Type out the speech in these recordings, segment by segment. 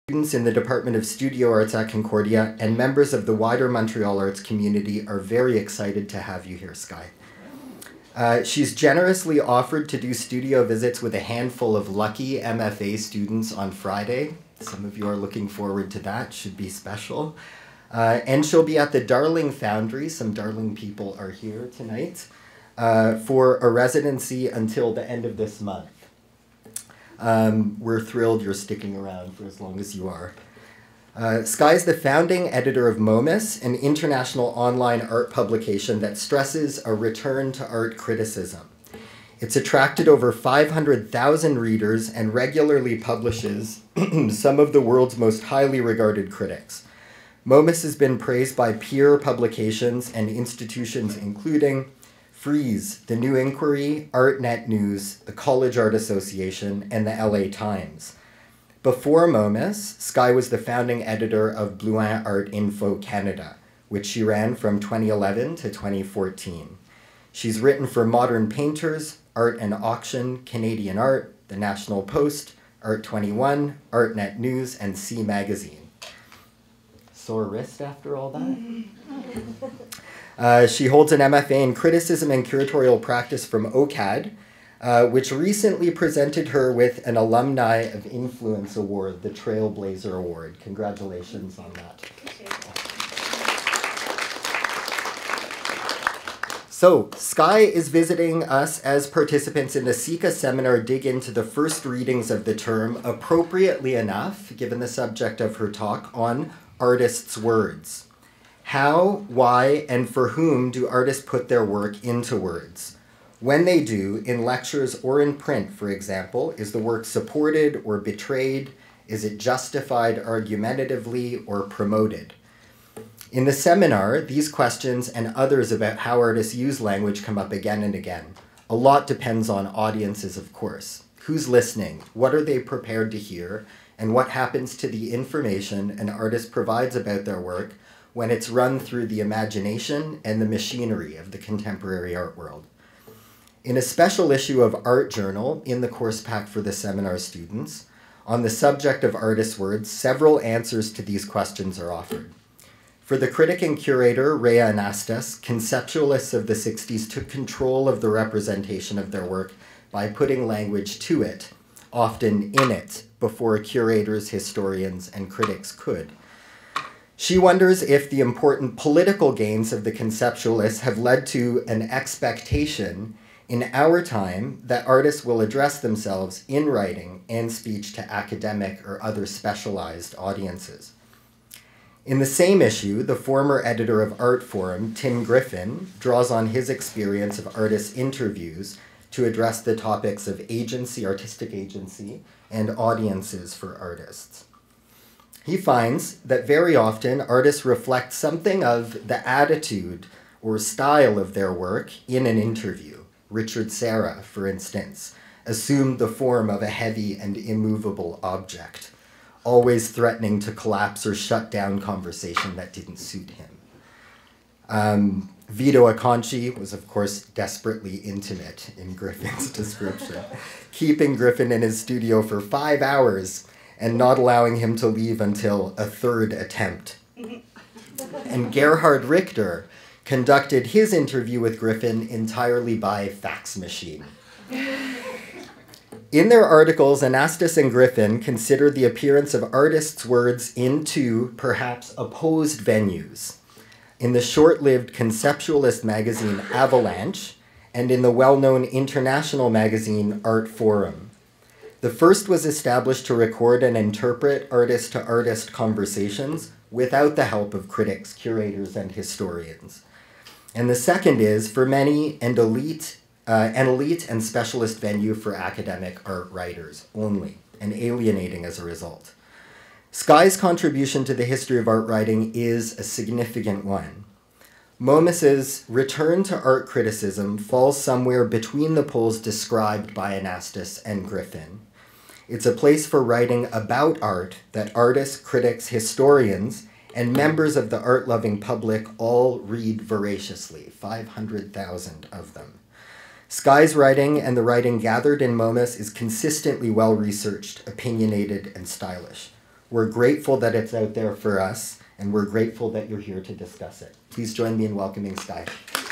Students in the Department of Studio Arts at Concordia and members of the wider Montreal arts community are very excited to have you here, Skye. She's generously offered to do studio visits with a handful of lucky MFA students on Friday. Some of you are looking forward to that, should be special. And she'll be at the Darling Foundry, some Darling people are here tonight, for a residency until the end of this month. We're thrilled you're sticking around for as long as you are. Skye is the founding editor of MOMUS, an international online art publication that stresses a return to art criticism. It's attracted over 500,000 readers and regularly publishes some of the world's most highly regarded critics. MOMUS has been praised by peer publications and institutions including Frieze, The New Inquiry, ArtNet News, the College Art Association, and the LA Times. Before MOMUS, Skye was the founding editor of Blouin Art Info Canada, which she ran from 2011 to 2014. She's written for Modern Painters, Art and Auction, Canadian Art, The National Post, Art 21, ArtNet News, and C Magazine. Sore wrist after all that? She holds an MFA in Criticism and Curatorial Practice from OCAD, which recently presented her with an Alumni of Influence Award, the Trailblazer Award. Congratulations on that. So, Skye is visiting us as participants in the SICA seminar Dig into the first readings of the term, appropriately enough, given the subject of her talk, on artists' words. How, why, and for whom do artists put their work into words? When they do, in lectures or in print, for example, is the work supported or betrayed? Is it justified argumentatively or promoted? In the seminar, these questions and others about how artists use language come up again and again. A lot depends on audiences, of course. Who's listening? What are they prepared to hear? And what happens to the information an artist provides about their work when it's run through the imagination and the machinery of the contemporary art world? In a special issue of Art Journal, in the course pack for the seminar students, on the subject of artists' words, several answers to these questions are offered. For the critic and curator, Rhea Anastas, conceptualists of the 60s took control of the representation of their work by putting language to it, often in it, before curators, historians, and critics could. She wonders if the important political gains of the conceptualists have led to an expectation in our time that artists will address themselves in writing and speech to academic or other specialized audiences. In the same issue, the former editor of Art Forum, Tim Griffin, draws on his experience of artists' interviews to address the topics of agency, artistic agency, and audiences for artists. He finds that very often artists reflect something of the attitude or style of their work in an interview. Richard Serra, for instance, assumed the form of a heavy and immovable object, always threatening to collapse or shut down conversation that didn't suit him. Vito Acconci was, of course, desperately intimate in Griffin's description, keeping Griffin in his studio for 5 hours and not allowing him to leave until a third attempt. And Gerhard Richter conducted his interview with Griffin entirely by fax machine. In their articles, Anastas and Griffin considered the appearance of artists' words in two, perhaps opposed venues, in the short-lived conceptualist magazine Avalanche and in the well-known international magazine Art Forum. The first was established to record and interpret artist-to-artist conversations without the help of critics, curators, and historians. And the second is, for many, an elite and specialist venue for academic art writers only, and alienating as a result. Skye's contribution to the history of art writing is a significant one. Momus's return to art criticism falls somewhere between the poles described by Anastas and Griffin. It's a place for writing about art that artists, critics, historians, and members of the art-loving public all read voraciously, 500,000 of them. Skye's writing and the writing gathered in Momus is consistently well-researched, opinionated, and stylish. We're grateful that it's out there for us, and we're grateful that you're here to discuss it. Please join me in welcoming Skye.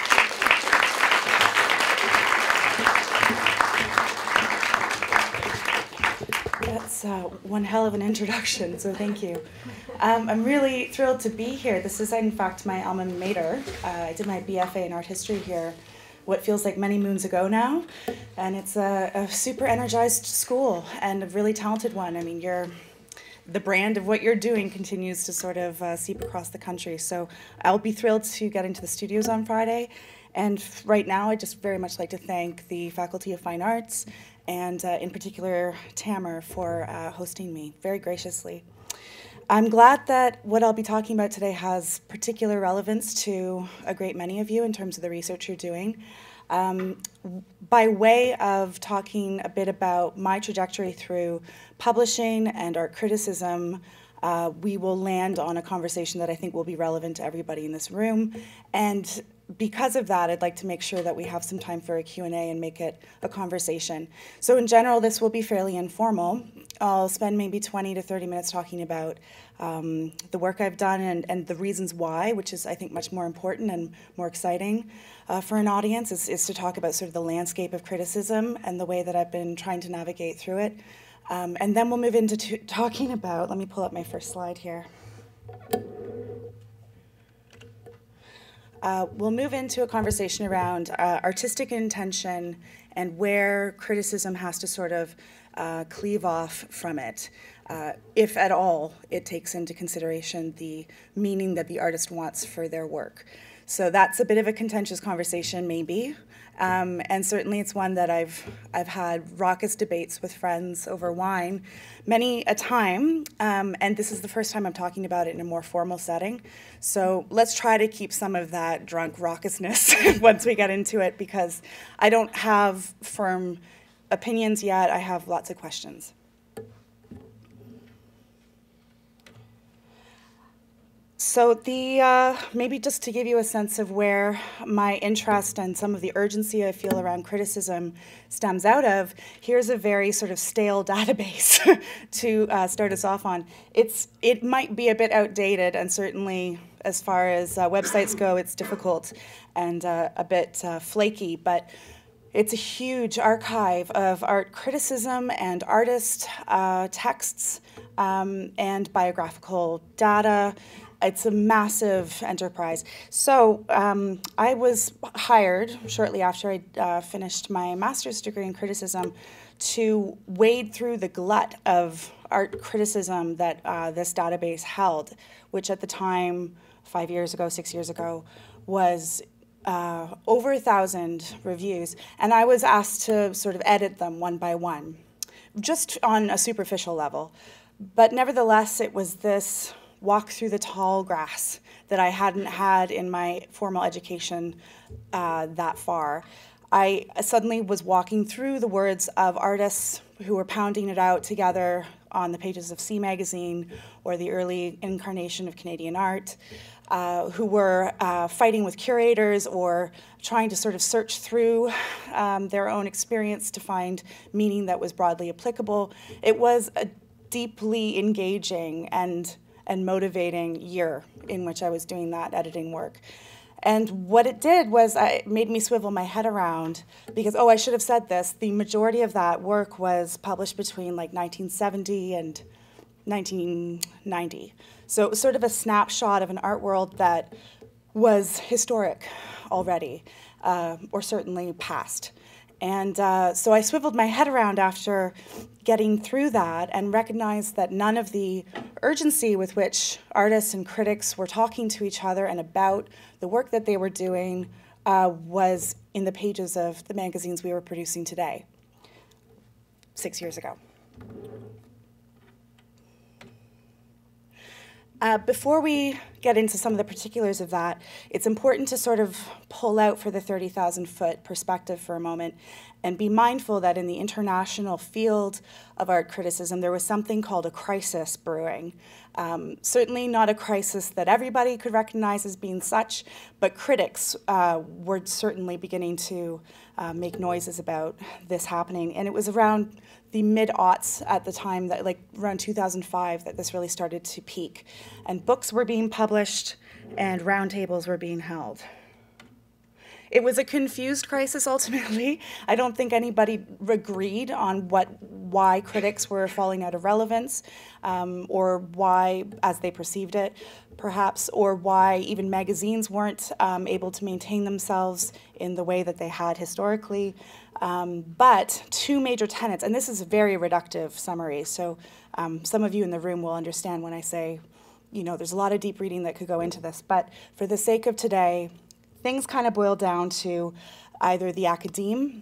That's one hell of an introduction, so thank you. I'm really thrilled to be here. This is, in fact, my alma mater. I did my BFA in art history here, what feels like many moons ago now, and it's a super energized school and a really talented one. I mean, the brand of what you're doing continues to sort of seep across the country, so I'll be thrilled to get into the studios on Friday. And right now, I'd just very much like to thank the Faculty of Fine Arts and in particular Tamer for hosting me very graciously. I'm glad that what I'll be talking about today has particular relevance to a great many of you in terms of the research you're doing. By way of talking a bit about my trajectory through publishing and art criticism, we will land on a conversation that I think will be relevant to everybody in this room. And because of that, I'd like to make sure that we have some time for a Q&A and make it a conversation. So in general, this will be fairly informal. I'll spend maybe 20 to 30 minutes talking about the work I've done and the reasons why, which is, I think, much more important and more exciting for an audience, is to talk about sort of the landscape of criticism and the way that I've been trying to navigate through it. And then we'll move into talking about, let me pull up my first slide here. We'll move into a conversation around artistic intention and where criticism has to sort of cleave off from it, if at all it takes into consideration the meaning that the artist wants for their work. So that's a bit of a contentious conversation, maybe, and certainly it's one that I've had raucous debates with friends over wine many a time, and this is the first time I'm talking about it in a more formal setting. So let's try to keep some of that drunk raucousness once we get into it, because I don't have firm opinions yet. I have lots of questions. So maybe just to give you a sense of where my interest and some of the urgency I feel around criticism stems out of, here's a very sort of stale database to start us off on. It might be a bit outdated, and certainly as far as websites go, it's difficult and a bit flaky, but it's a huge archive of art criticism and artist texts and biographical data. It's a massive enterprise. So I was hired shortly after I finished my master's degree in criticism to wade through the glut of art criticism that this database held, which at the time, 5 years ago, 6 years ago, was over 1,000 reviews. And I was asked to sort of edit them one by one, just on a superficial level. But nevertheless, it was this walk through the tall grass that I hadn't had in my formal education that far. I suddenly was walking through the words of artists who were pounding it out together on the pages of C Magazine or the early incarnation of Canadian art, who were fighting with curators or trying to sort of search through their own experience to find meaning that was broadly applicable. It was a deeply engaging and motivating year in which I was doing that editing work. And what it did was it made me swivel my head around, because, I should have said this, the majority of that work was published between like 1970 and 1990. So it was sort of a snapshot of an art world that was historic already, or certainly past. And so I swiveled my head around after getting through that and recognized that none of the urgency with which artists and critics were talking to each other and about the work that they were doing was in the pages of the magazines we were producing today, 6 years ago. Before we get into some of the particulars of that, it's important to sort of pull out for the 30,000-foot perspective for a moment and be mindful that in the international field of art criticism, there was something called a crisis brewing. Certainly not a crisis that everybody could recognize as being such, but critics were certainly beginning to make noises about this happening. And it was around the mid-aughts at the time, that like around 2005, that this really started to peak. And books were being published and roundtables were being held. It was a confused crisis ultimately. I don't think anybody agreed on why critics were falling out of relevance, or why, as they perceived it, perhaps, or why even magazines weren't able to maintain themselves in the way that they had historically. But two major tenets, and this is a very reductive summary, so some of you in the room will understand when I say, you know, there's a lot of deep reading that could go into this, but for the sake of today, things kind of boil down to either the academe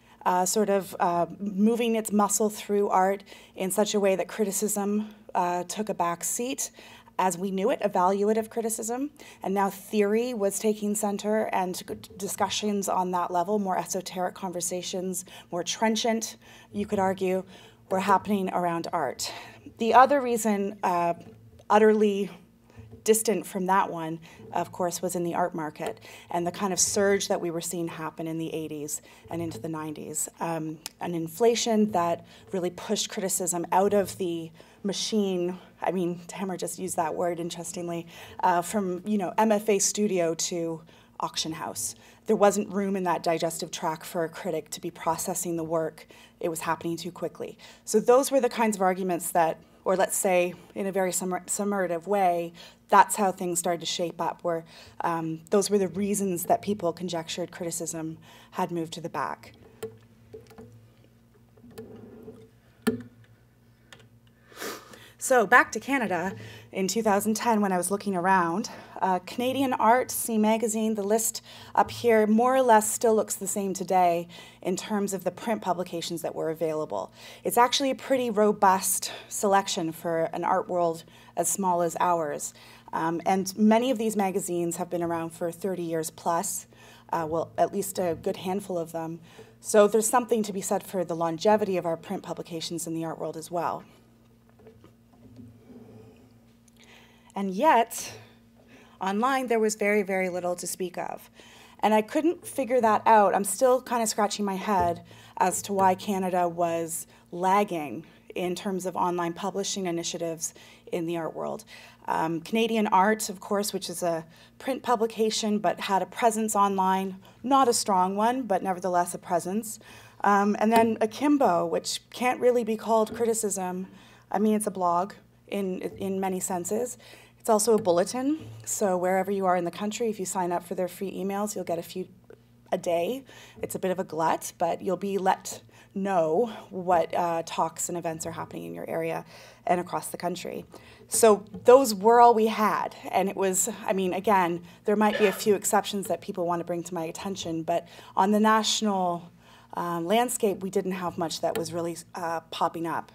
moving its muscle through art in such a way that criticism took a back seat as we knew it, evaluative criticism, and now theory was taking center, and discussions on that level, more esoteric conversations, more trenchant, you could argue, were happening around art. The other reason, utterly distant from that one, of course, was in the art market and the kind of surge that we were seeing happen in the 80s and into the 90s. An inflation that really pushed criticism out of the machine. I mean, Tamara just used that word interestingly, from MFA studio to auction house. There wasn't room in that digestive tract for a critic to be processing the work. It was happening too quickly. So those were the kinds of arguments that, or let's say in a very summative way, that's how things started to shape up, where those were the reasons that people conjectured criticism had moved to the back. So back to Canada in 2010 when I was looking around, Canadian Art, C Magazine, the list up here more or less still looks the same today in terms of the print publications that were available. It's actually a pretty robust selection for an art world as small as ours. And many of these magazines have been around for 30 years plus, well, at least a good handful of them. So there's something to be said for the longevity of our print publications in the art world as well. And yet, online, there was very, very little to speak of. And I couldn't figure that out. I'm still kind of scratching my head as to why Canada was lagging in terms of online publishing initiatives in the art world. Canadian Art, of course, which is a print publication, but had a presence online, not a strong one, but nevertheless a presence. And then Akimbo, which can't really be called criticism. I mean, it's a blog in many senses. It's also a bulletin, so wherever you are in the country, if you sign up for their free emails, you'll get a few a day. It's a bit of a glut, but you'll be let know what talks and events are happening in your area and across the country. So those were all we had, and it was, I mean, again, there might be a few exceptions that people want to bring to my attention, but on the national landscape, we didn't have much that was really popping up.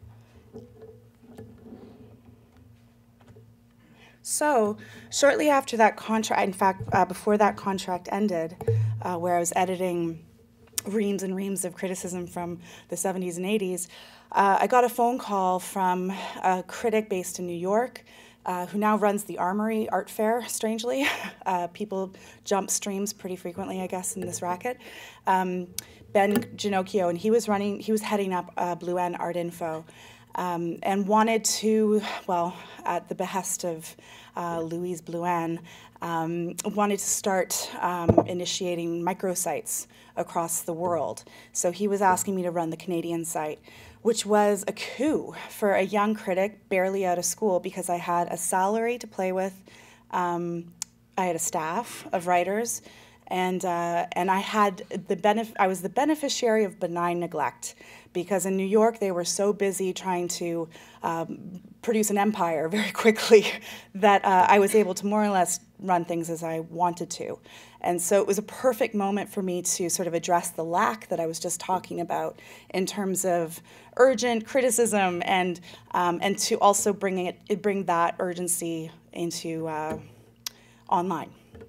So shortly after that contract, in fact, before that contract ended, where I was editing reams and reams of criticism from the 70s and 80s, I got a phone call from a critic based in New York who now runs the Armory Art Fair, strangely. People jump streams pretty frequently, I guess, in this racket. Ben Ginocchio, and he was heading up Blue N Art Info. And wanted to, well, at the behest of Louise Bluen, wanted to start initiating microsites across the world. So he was asking me to run the Canadian site, which was a coup for a young critic barely out of school, because I had a salary to play with, I had a staff of writers, and I had I was the beneficiary of benign neglect, because in New York they were so busy trying to produce an empire very quickly that I was able to more or less run things as I wanted to. And so it was a perfect moment for me to sort of address the lack that I was just talking about in terms of urgent criticism, and to also bring that urgency into online.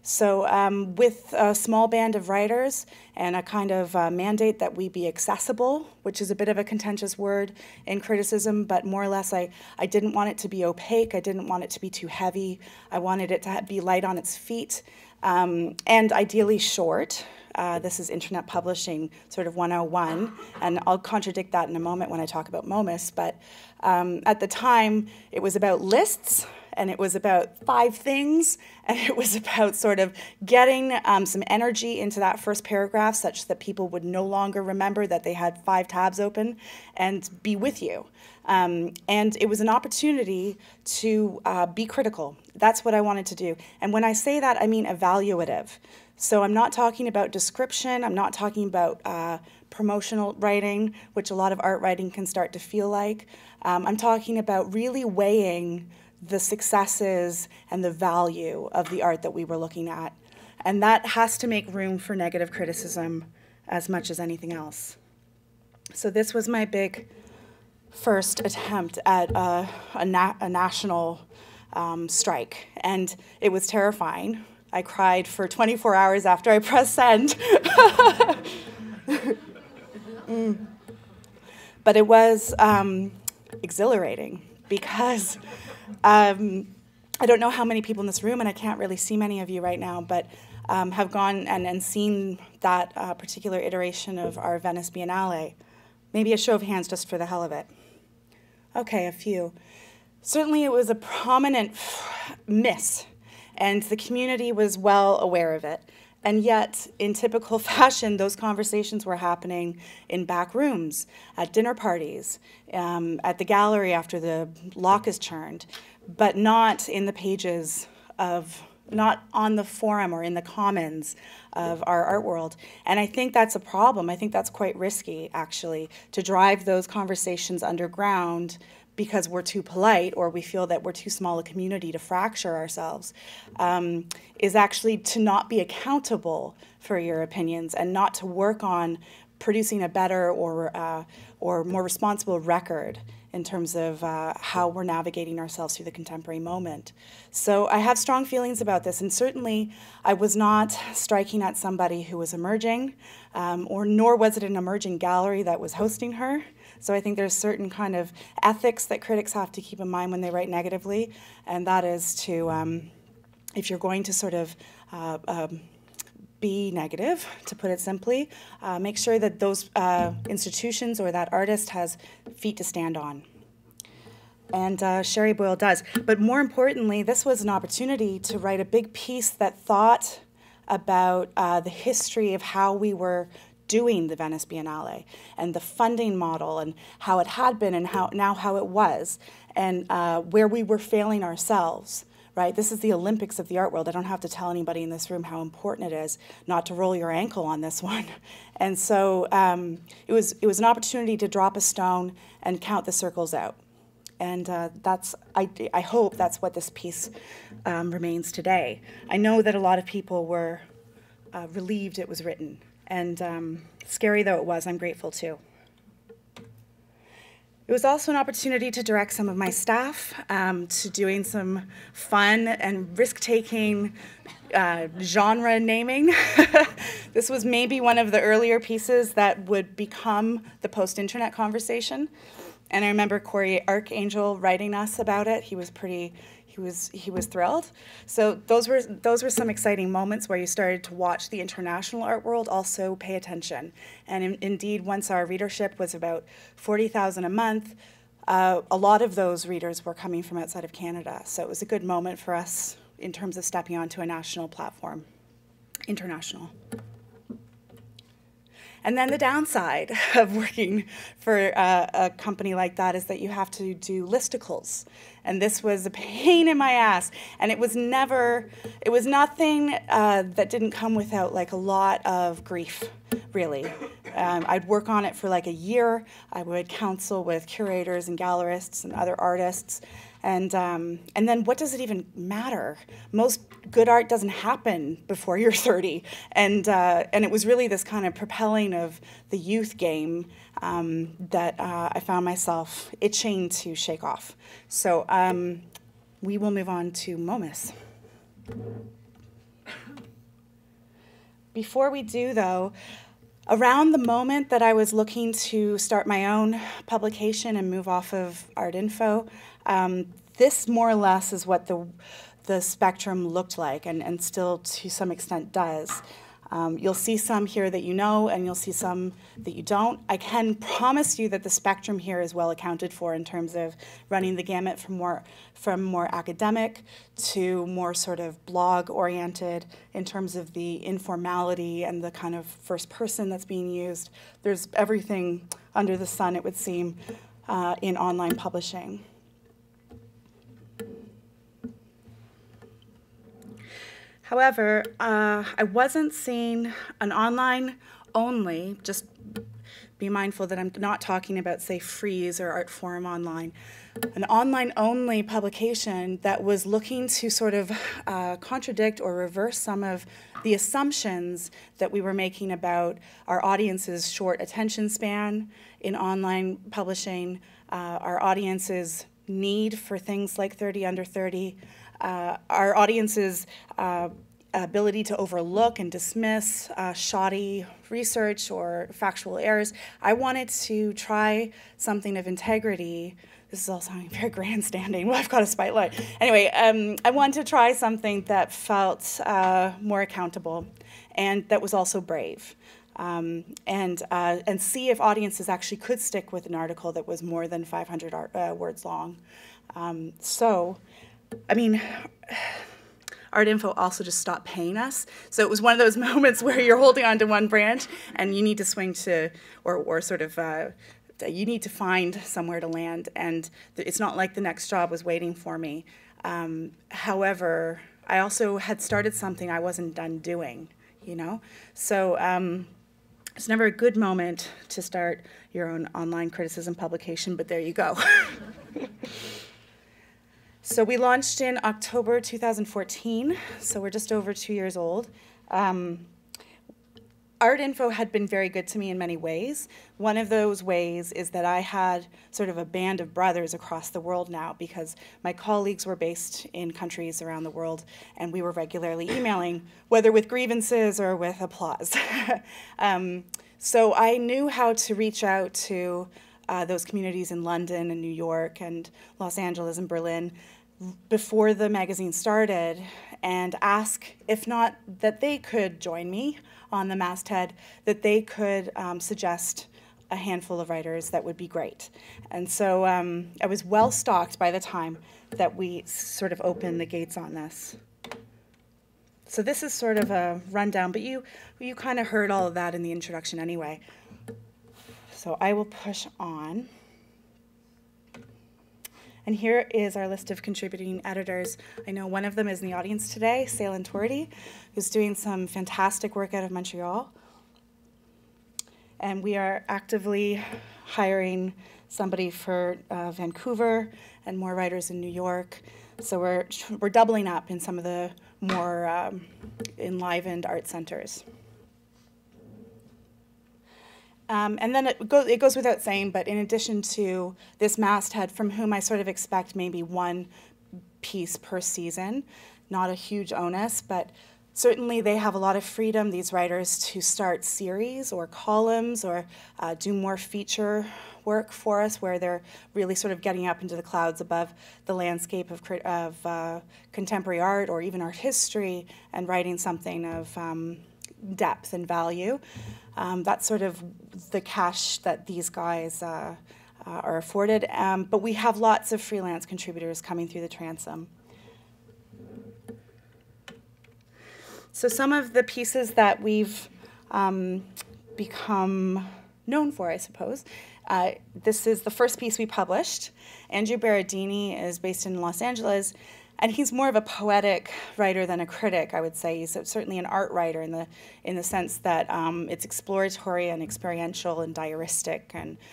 So with a small band of writers and a kind of mandate that we be accessible, which is a bit of a contentious word in criticism, but more or less I didn't want it to be opaque. I didn't want it to be too heavy. I wanted it to be light on its feet and ideally short. This is internet publishing sort of 101, and I'll contradict that in a moment when I talk about Momus, but at the time it was about lists, and it was about 5 things, and it was about sort of getting some energy into that first paragraph such that people would no longer remember that they had 5 tabs open and be with you. And it was an opportunity to be critical. That's what I wanted to do. And when I say that, I mean evaluative. So I'm not talking about description, I'm not talking about promotional writing, which a lot of art writing can start to feel like. I'm talking about really weighing the successes and the value of the art that we were looking at. And that has to make room for negative criticism as much as anything else. So this was my big first attempt at a national strike, and it was terrifying. I cried for 24 hours after I pressed send. But it was exhilarating because I don't know how many people in this room, and I can't really see many of you right now, but have gone and seen that particular iteration of our Venice Biennale. Maybe a show of hands just for the hell of it. Okay, a few. Certainly it was a prominent miss, and the community was well aware of it. And yet, in typical fashion, those conversations were happening in back rooms, at dinner parties, at the gallery after the lock is turned, but not in the pages of, not on the forum or in the commons of our art world. And I think that's a problem. I think that's quite risky, actually, to drive those conversations underground because we're too polite or we feel that we're too small a community to fracture ourselves, is actually to not be accountable for your opinions and not to work on producing a better or more responsible record in terms of how we're navigating ourselves through the contemporary moment. So I have strong feelings about this, and certainly I was not striking at somebody who was emerging, nor was it an emerging gallery that was hosting her. So I think there's certain kind of ethics that critics have to keep in mind when they write negatively, and that is to, if you're going to sort of be negative, to put it simply, make sure that those institutions or that artist has feet to stand on. And Sherry Boyle does. But more importantly, this was an opportunity to write a big piece that thought about the history of how we were doing the Venice Biennale and the funding model and how it had been and how it was, and where we were failing ourselves. Right? This is the Olympics of the art world. I don't have to tell anybody in this room how important it is not to roll your ankle on this one. And so it was an opportunity to drop a stone and count the circles out. And I hope that's what this piece remains today. I know that a lot of people were relieved it was written. And scary though it was, I'm grateful too. It was also an opportunity to direct some of my staff to doing some fun and risk-taking genre naming. This was maybe one of the earlier pieces that would become the post-internet conversation. And I remember Corey Archangel writing us about it. He was thrilled. So those were some exciting moments where you started to watch the international art world also pay attention. And indeed, once our readership was about 40,000 a month, a lot of those readers were coming from outside of Canada. So it was a good moment for us in terms of stepping onto a national platform, international. And then the downside of working for a company like that is that you have to do listicles. And this was a pain in my ass. And it was nothing that didn't come without like a lot of grief, really. I'd work on it for like a year. I would counsel with curators and gallerists and other artists. And then what does it even matter? Most good art doesn't happen before you're 30. And it was really this kind of propelling of the youth game that I found myself itching to shake off. So we will move on to Momus. Before we do, though, around the moment that I was looking to start my own publication and move off of Art Info, this more or less is what the spectrum looked like, and still to some extent does. You'll see some here that you know, and you'll see some that you don't. I can promise you that the spectrum here is well accounted for in terms of running the gamut from more academic to more sort of blog-oriented in terms of the informality and the kind of first person that's being used. There's everything under the sun, it would seem, in online publishing. However, I wasn't seeing an online only, just be mindful that I'm not talking about, say, Freeze or Artforum Online, an online only publication that was looking to sort of contradict or reverse some of the assumptions that we were making about our audience's short attention span in online publishing, our audience's need for things like 30 under 30, our audience's ability to overlook and dismiss shoddy research or factual errors. I wanted to try something of integrity. This is all sounding very grandstanding. Well, I've got a spotlight. Anyway, I wanted to try something that felt more accountable and that was also brave. And see if audiences actually could stick with an article that was more than 500 words long. I mean, Art Info also just stopped paying us. So it was one of those moments where you're holding on to one branch and you need to swing to, or sort of, you need to find somewhere to land. And it's not like the next job was waiting for me. However, I also had started something I wasn't done doing, you know? So it's never a good moment to start your own online criticism publication, but there you go. So we launched in October 2014, so we're just over 2 years old. Art Info had been very good to me in many ways. One of those ways is that I had sort of a band of brothers across the world now because my colleagues were based in countries around the world and we were regularly emailing, whether with grievances or with applause. So I knew how to reach out to those communities in London and New York and Los Angeles and Berlin before the magazine started and ask, if not that they could join me on the masthead, that they could suggest a handful of writers that would be great. And so I was well stocked by the time that we sort of opened the gates on this. So this is sort of a rundown, but you kind of heard all of that in the introduction anyway. So I will push on. And here is our list of contributing editors. I know one of them is in the audience today, Salen Tuerty, who's doing some fantastic work out of Montreal. And we are actively hiring somebody for Vancouver and more writers in New York. So we're doubling up in some of the more enlivened art centers. And then it goes without saying, but in addition to this masthead, from whom I sort of expect maybe one piece per season, not a huge onus, but certainly they have a lot of freedom, these writers, to start series or columns or do more feature work for us where they're really sort of getting up into the clouds above the landscape of contemporary art or even art history and writing something of depth and value. That's sort of the cash that these guys are afforded. But we have lots of freelance contributors coming through the transom. So some of the pieces that we've become known for, I suppose. This is the first piece we published. Andrew Berardini is based in Los Angeles, and he's more of a poetic writer than a critic, I would say. He's certainly an art writer in the sense that it's exploratory and experiential and diaristic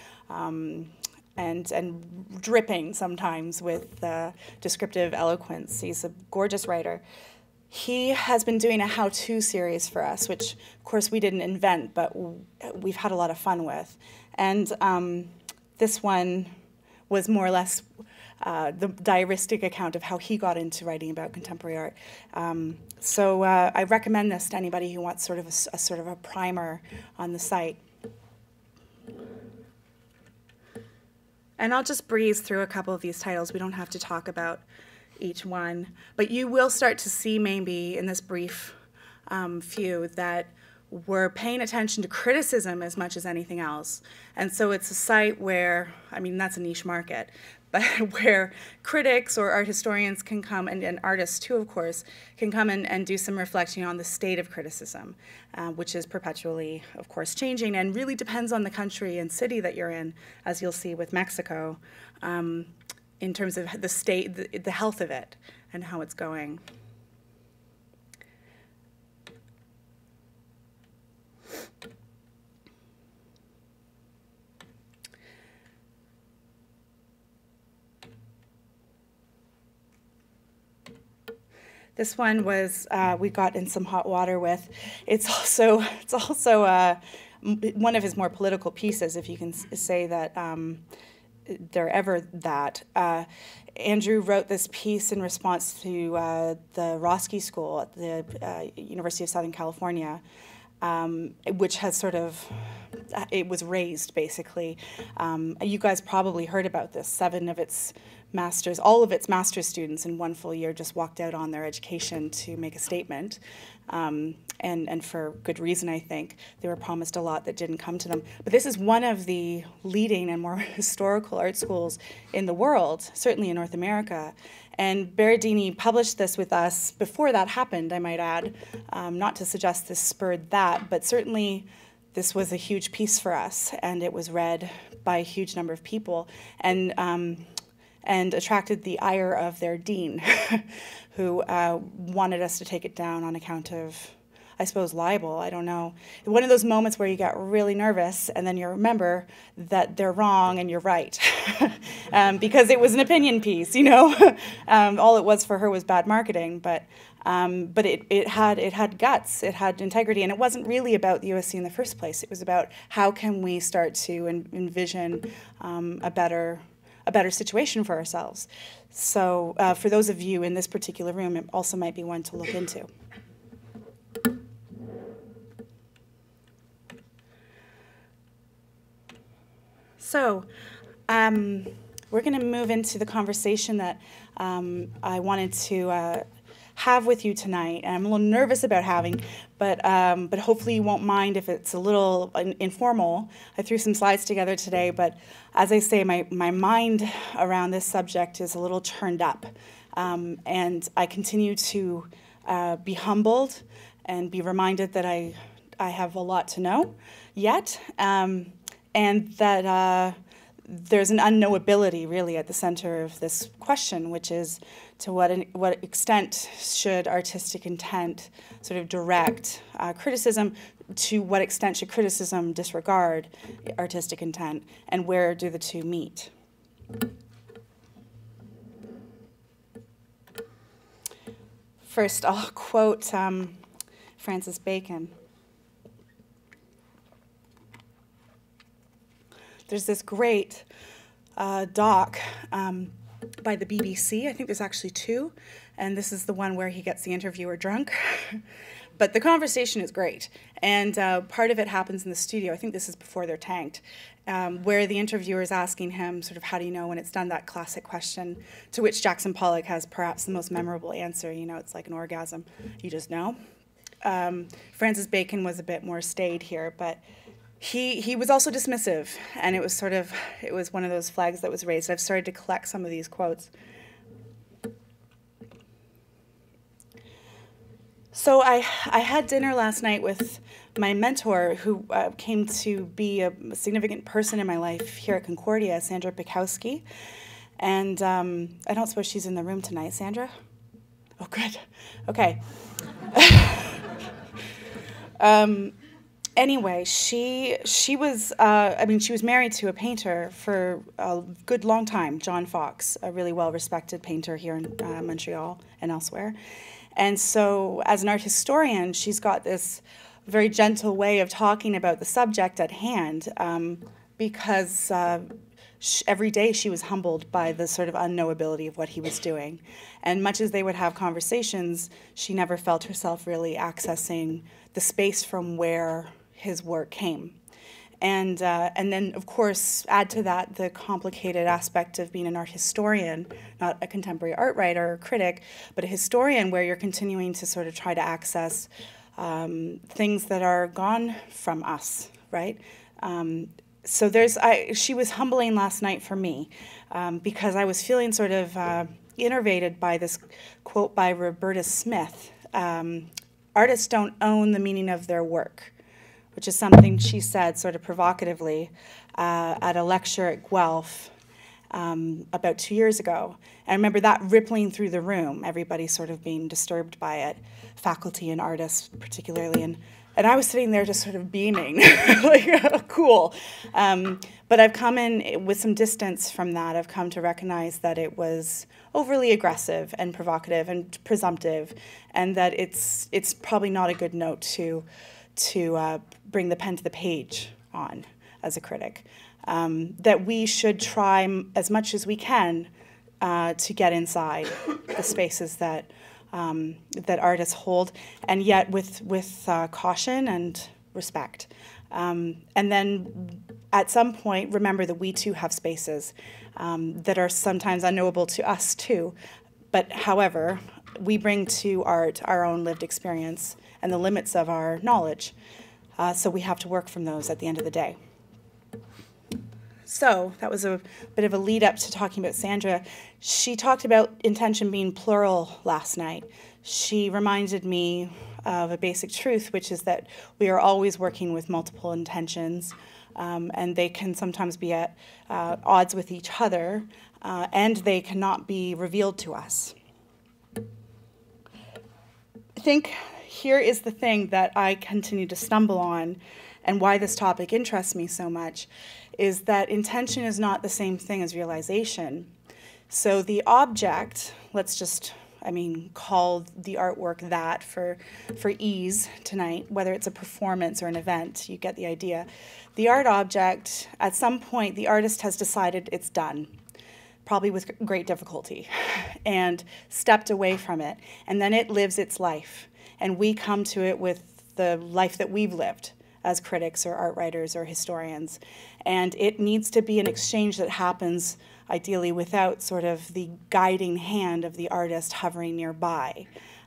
and dripping sometimes with descriptive eloquence. He's a gorgeous writer. He has been doing a how-to series for us, which, of course, we didn't invent, but we've had a lot of fun with. And this one was more or less the diaristic account of how he got into writing about contemporary art. So I recommend this to anybody who wants sort of a sort of a primer on the site. And I'll just breeze through a couple of these titles. We don't have to talk about each one. But you will start to see maybe in this brief few that we're paying attention to criticism as much as anything else. And so it's a site where, I mean, that's a niche market, but where critics or art historians can come, and artists too, of course, can come and do some reflection on the state of criticism, which is perpetually, of course, changing and really depends on the country and city that you're in, as you'll see with Mexico, in terms of the state, the health of it, and how it's going. This one was we got in some hot water with. It's also one of his more political pieces, if you can say that they're ever that. Andrew wrote this piece in response to the Roski School at the University of Southern California, which has sort of, it was razed basically. You guys probably heard about this. 7 of its masters, all of its master's students in one full year just walked out on their education to make a statement. And for good reason, I think. They were promised a lot that didn't come to them. But this is one of the leading and more historical art schools in the world, certainly in North America. And Berardini published this with us before that happened, I might add. Not to suggest this spurred that, but certainly this was a huge piece for us, and it was read by a huge number of people. And attracted the ire of their dean, who wanted us to take it down on account of, I suppose, libel. I don't know. One of those moments where you get really nervous and then you remember that they're wrong and you're right. Because it was an opinion piece, you know. All it was for her was bad marketing, but it had guts, it had integrity, and it wasn't really about the USC in the first place. It was about how can we start to envision a better situation for ourselves. So for those of you in this particular room, it also might be one to look into. So we're going to move into the conversation that I wanted to have with you tonight, and I'm a little nervous about having, but hopefully you won't mind if it's a little informal. I threw some slides together today, but as I say, my mind around this subject is a little churned up, and I continue to be humbled and be reminded that I have a lot to know yet, and that there's an unknowability really at the center of this question, which is to what extent should artistic intent sort of direct criticism, to what extent should criticism disregard artistic intent, and where do the two meet? First, I'll quote Francis Bacon. There's this great doc by the BBC. I think there's actually 2, and this is the one where he gets the interviewer drunk. But the conversation is great, and part of it happens in the studio. I think this is before they're tanked, where the interviewer is asking him sort of, how do you know when it's done, that classic question, to which Jackson Pollock has perhaps the most memorable answer. You know, it's like an orgasm. You just know. Francis Bacon was a bit more staid here, but he was also dismissive, and it was one of those flags that was raised. I've started to collect some of these quotes. So I had dinner last night with my mentor, who came to be a significant person in my life here at Concordia, Sandra Pikowski. And I don't suppose she's in the room tonight. Sandra? Oh, good. Okay. Anyway, she was she was married to a painter for a good long time, John Fox, a really well-respected painter here in Montreal and elsewhere. And so as an art historian, she's got this very gentle way of talking about the subject at hand, because every day she was humbled by the sort of unknowability of what he was doing. And much as they would have conversations, she never felt herself really accessing the space from where his work came. And then, of course, add to that the complicated aspect of being an art historian, not a contemporary art writer or critic, but a historian, where you're continuing to sort of try to access things that are gone from us, right? So she was humbling last night for me because I was feeling sort of innervated by this quote by Roberta Smith. Artists don't own the meaning of their work, which is something she said sort of provocatively at a lecture at Guelph about 2 years ago. And I remember that rippling through the room, everybody sort of being disturbed by it, faculty and artists particularly. And I was sitting there just sort of beaming, like, oh, cool. But I've come in with some distance from that. I've come to recognize that it was overly aggressive and provocative and presumptive, and that it's probably not a good note to bring the pen to the page on as a critic. That we should try as much as we can to get inside the spaces that artists hold, and yet with caution and respect. And then at some point, remember that we too have spaces that are sometimes unknowable to us too. But however, we bring to art our own lived experience and the limits of our knowledge. So we have to work from those at the end of the day. So that was a bit of a lead up to talking about Sandra. She talked about intention being plural last night. She reminded me of a basic truth, which is that we are always working with multiple intentions, and they can sometimes be at odds with each other, and they cannot be revealed to us. I think here is the thing that I continue to stumble on, and why this topic interests me so much, is that intention is not the same thing as realization. So the object, let's just, call the artwork that for ease tonight, whether it's a performance or an event, you get the idea. The art object, at some point, the artist has decided it's done, probably with great difficulty, and stepped away from it. And then it lives its life. And we come to it with the life that we've lived as critics or art writers or historians. And it needs to be an exchange that happens ideally without sort of the guiding hand of the artist hovering nearby.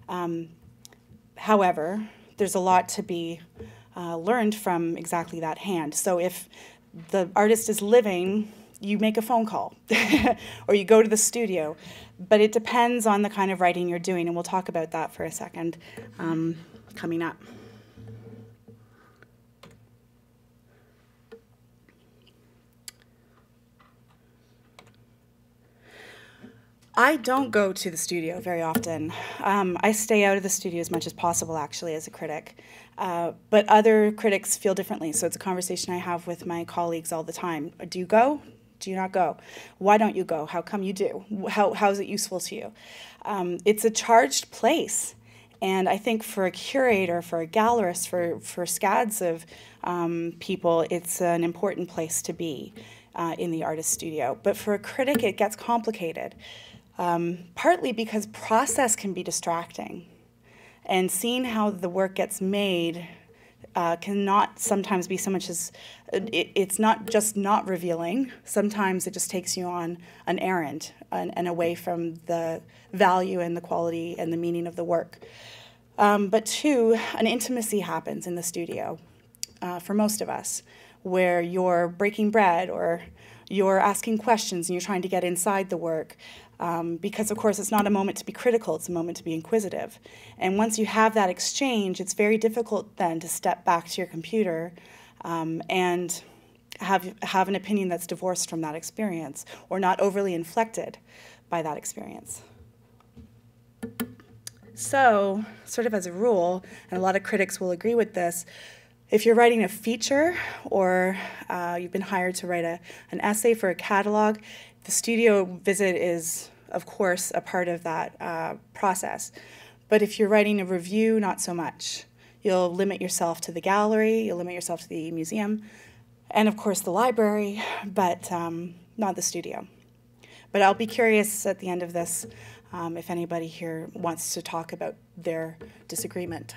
However, there's a lot to be learned from exactly that hand. So if the artist is living, you make a phone call or you go to the studio, but it depends on the kind of writing you're doing, and we'll talk about that for a second coming up. I don't go to the studio very often. I stay out of the studio as much as possible, actually, as a critic. But other critics feel differently, so it's a conversation I have with my colleagues all the time. Do you go? Do you not go? Why don't you go? How come you do? How is it useful to you? It's a charged place. And I think for a curator, for a gallerist, for scads of people, it's an important place to be in the artist studio. But for a critic, it gets complicated. Partly because process can be distracting, and seeing how the work gets made cannot sometimes be so much as, it's not just not revealing, sometimes it just takes you on an errand and away from the value and the quality and the meaning of the work. But two, an intimacy happens in the studio for most of us, where you're breaking bread or you're asking questions and you're trying to get inside the work. Because, of course, it's not a moment to be critical, it's a moment to be inquisitive. And once you have that exchange, it's very difficult then to step back to your computer and have an opinion that's divorced from that experience or not overly inflected by that experience. So, sort of as a rule, and a lot of critics will agree with this, if you're writing a feature or you've been hired to write an essay for a catalog, the studio visit is, of course, a part of that process. But if you're writing a review, not so much. You'll limit yourself to the gallery, you'll limit yourself to the museum, and of course the library, but not the studio. But I'll be curious at the end of this if anybody here wants to talk about their disagreement.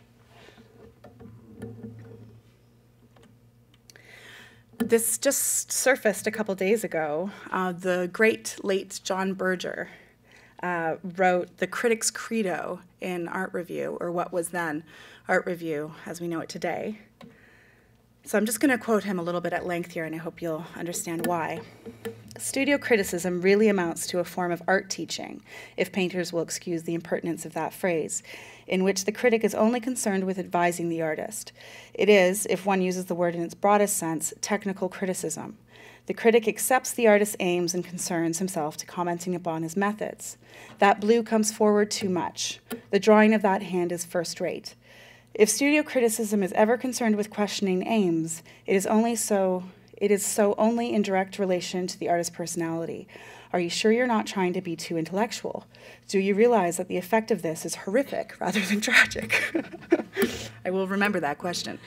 This just surfaced a couple days ago. The great late John Berger wrote the Critic's Credo in Art Review, or what was then Art Review as we know it today. So I'm just going to quote him a little bit at length here, and I hope you'll understand why. Studio criticism really amounts to a form of art teaching, if painters will excuse the impertinence of that phrase, in which the critic is only concerned with advising the artist. It is, if one uses the word in its broadest sense, technical criticism. The critic accepts the artist's aims and concerns himself to commenting upon his methods. That blue comes forward too much. The drawing of that hand is first rate. If studio criticism is ever concerned with questioning aims, it is so only in direct relation to the artist's personality. Are you sure you're not trying to be too intellectual? Do you realize that the effect of this is horrific rather than tragic? I will remember that question.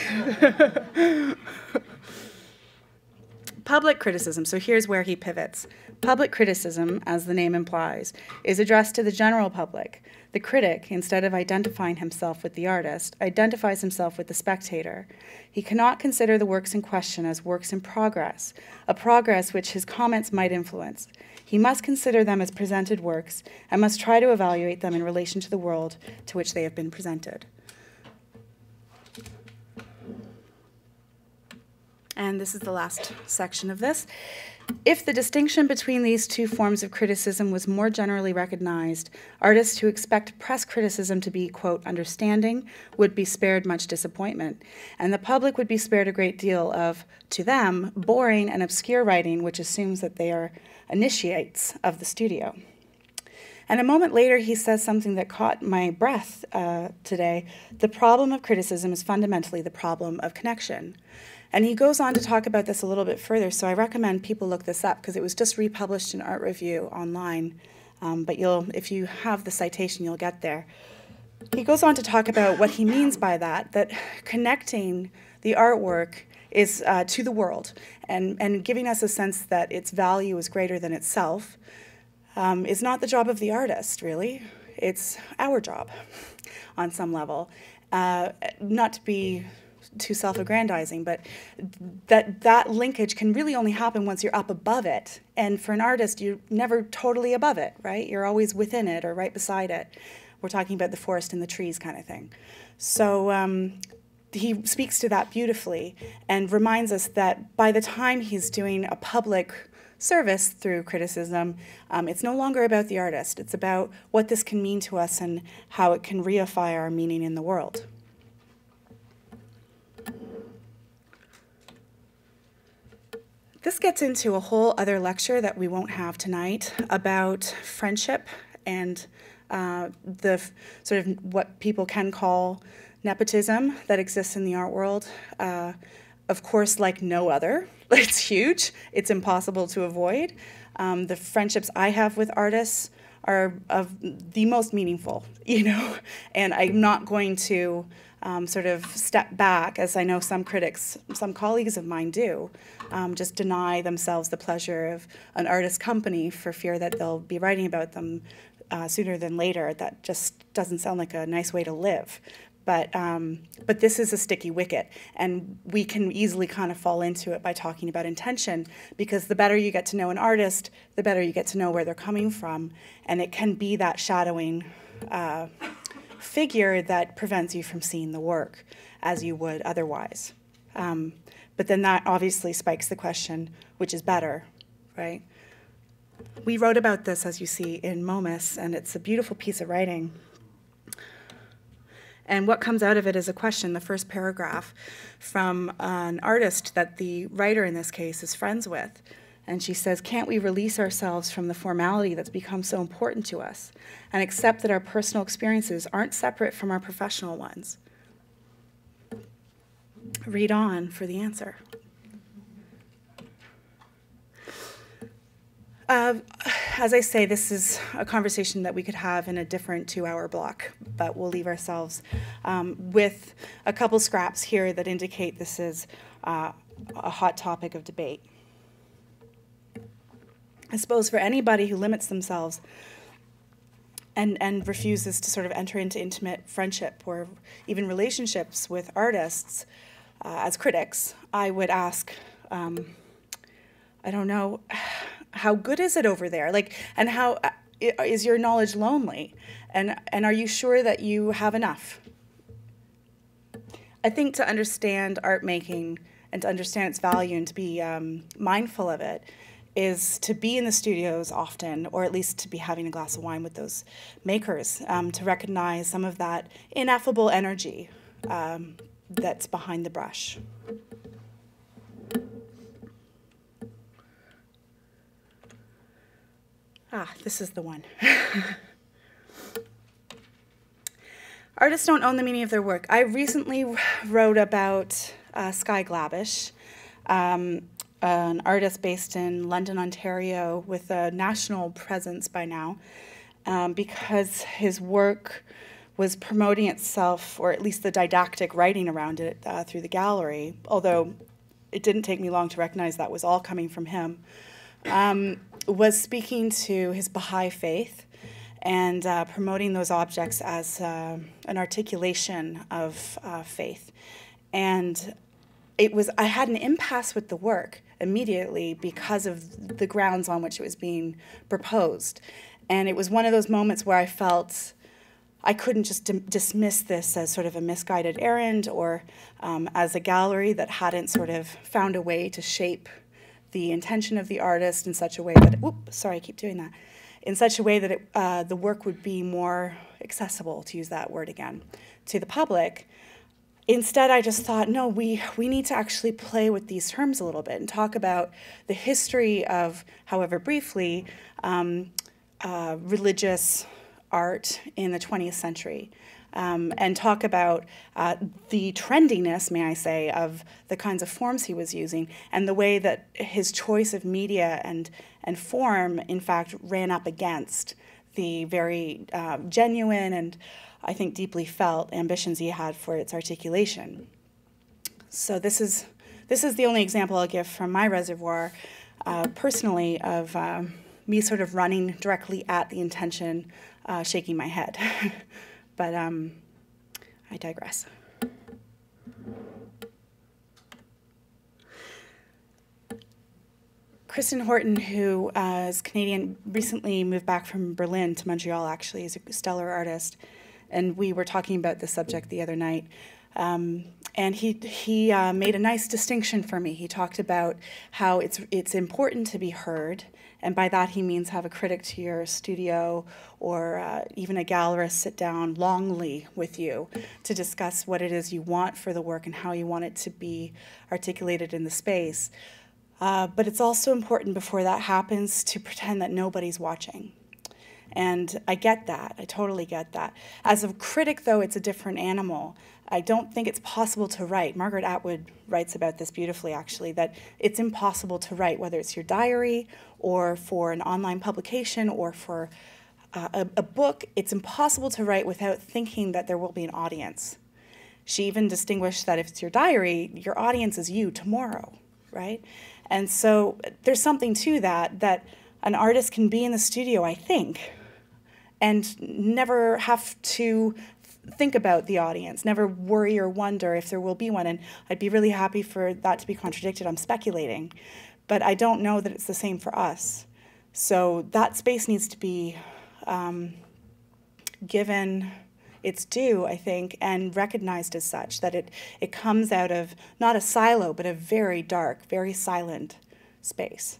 Public criticism, so here's where he pivots. Public criticism, as the name implies, is addressed to the general public. The critic, instead of identifying himself with the artist, identifies himself with the spectator. He cannot consider the works in question as works in progress, a progress which his comments might influence. He must consider them as presented works and must try to evaluate them in relation to the world to which they have been presented. And this is the last section of this. If the distinction between these two forms of criticism was more generally recognized, artists who expect press criticism to be, quote, understanding, would be spared much disappointment, and the public would be spared a great deal of, to them, boring and obscure writing, which assumes that they are initiates of the studio. And a moment later, he says something that caught my breath today. The problem of criticism is fundamentally the problem of connection. And he goes on to talk about this a little bit further, so I recommend people look this up because it was just republished in Art Review online, but if you have the citation, you'll get there. He goes on to talk about what he means by that connecting the artwork is to the world and giving us a sense that its value is greater than itself is not the job of the artist, really. It's our job on some level. Not to be too self-aggrandizing, but that linkage can really only happen once you're up above it. And for an artist, you're never totally above it, right? You're always within it or right beside it. We're talking about the forest and the trees kind of thing. So he speaks to that beautifully and reminds us that by the time he's doing a public service through criticism, it's no longer about the artist. It's about what this can mean to us and how it can reify our meaning in the world. This gets into a whole other lecture that we won't have tonight about friendship and the sort of what people can call nepotism that exists in the art world. Of course, like no other, it's huge. It's impossible to avoid. The friendships I have with artists are of the most meaningful, and I'm not going to sort of step back, as I know some critics, some colleagues of mine do, just deny themselves the pleasure of an artist's company for fear that they'll be writing about them sooner than later. That just doesn't sound like a nice way to live. But this is a sticky wicket, and we can easily kind of fall into it by talking about intention, because the better you get to know an artist, the better you get to know where they're coming from, and it can be that shadowing figure that prevents you from seeing the work as you would otherwise. But then that obviously spikes the question, which is better, right? We wrote about this, as you see, in Momus, and it's a beautiful piece of writing. And what comes out of it is a question, the first paragraph, from an artist that the writer in this case is friends with. And she says, can't we release ourselves from the formality that's become so important to us and accept that our personal experiences aren't separate from our professional ones? Read on for the answer. As I say, this is a conversation that we could have in a different 2-hour block, but we'll leave ourselves with a couple scraps here that indicate this is a hot topic of debate. I suppose for anybody who limits themselves and refuses to sort of enter into intimate friendship or even relationships with artists as critics, I would ask, I don't know, how good is it over there? Like, and how is your knowledge lonely? And are you sure that you have enough? I think to understand art making and to understand its value and to be mindful of it is to be in the studios often, or at least to be having a glass of wine with those makers, to recognize some of that ineffable energy that's behind the brush. This is the one. Artists don't own the meaning of their work. I recently wrote about Skye Glavish, an artist based in London, Ontario, with a national presence by now, because his work was promoting itself, or at least the didactic writing around it, through the gallery, although it didn't take me long to recognize that was all coming from him, was speaking to his Baha'i faith and promoting those objects as an articulation of faith. And I had an impasse with the work immediately because of the grounds on which it was being proposed. And it was one of those moments where I felt I couldn't just dismiss this as sort of a misguided errand, or as a gallery that hadn't sort of found a way to shape the intention of the artist in such a way that, sorry, I keep doing that, in such a way that the work would be more accessible, to use that word again, to the public. Instead, I just thought, no, we need to actually play with these terms a little bit and talk about the history of, however briefly, religious art in the 20th century, and talk about the trendiness, may I say, of the kinds of forms he was using, and the way that his choice of media and form, in fact, ran up against the very genuine and, I think, deeply felt ambitions he had for its articulation. So this is the only example I'll give from my reservoir, personally, of me sort of running directly at the intention, shaking my head. But I digress. Kristen Horton, who is Canadian, recently moved back from Berlin to Montreal, actually. He's a stellar artist. And we were talking about this subject the other night. And he made a nice distinction for me. He talked about how it's important to be heard, and by that he means have a critic to your studio or even a gallerist sit down longly with you to discuss what it is you want for the work and how you want it to be articulated in the space. But it's also important before that happens to pretend that nobody's watching. And I get that. I totally get that. As a critic, though, it's a different animal. I don't think it's possible to write. Margaret Atwood writes about this beautifully, actually, that it's impossible to write, whether it's your diary or for an online publication or for a book. It's impossible to write without thinking that there will be an audience. She even distinguished that if it's your diary, your audience is you tomorrow, right? And so there's something to that an artist can be in the studio, I think, and never have to think about the audience, never worry or wonder if there will be one. And I'd be really happy for that to be contradicted. I'm speculating. But I don't know that it's the same for us. So that space needs to be given its due, I think, and recognized as such, that it comes out of not a silo, but a very dark, very silent space.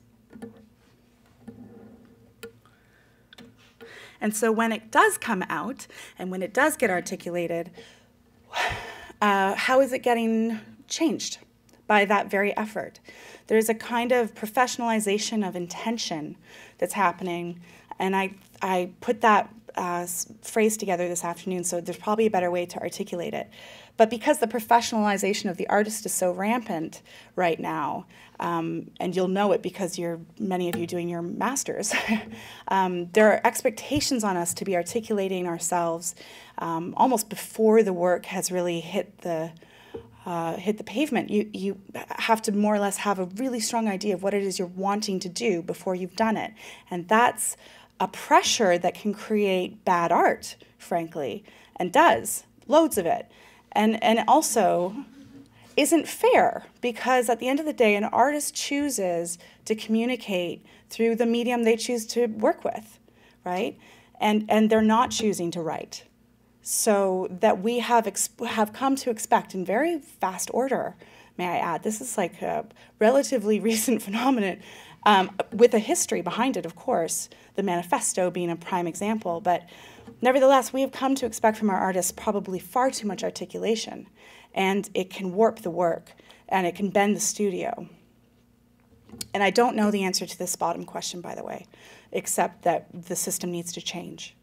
And so when it does come out, and when it does get articulated, how is it getting changed by that very effort? There's a kind of professionalization of intention that's happening, and I put that phrase together this afternoon, so there's probably a better way to articulate it. But because the professionalization of the artist is so rampant right now, and you'll know it because many of you doing your masters, there are expectations on us to be articulating ourselves almost before the work has really hit the hit the pavement. You have to more or less have a really strong idea of what it is you're wanting to do before you've done it. And that's a pressure that can create bad art, frankly, and does, loads of it. And also isn't fair, because at the end of the day, an artist chooses to communicate through the medium they choose to work with, right? And they're not choosing to write. So that we have come to expect in very fast order, may I add. This is like a relatively recent phenomenon with a history behind it, of course, the manifesto being a prime example. But nevertheless, we have come to expect from our artists probably far too much articulation. And it can warp the work, and it can bend the studio. And I don't know the answer to this bottom question, by the way, except that the system needs to change.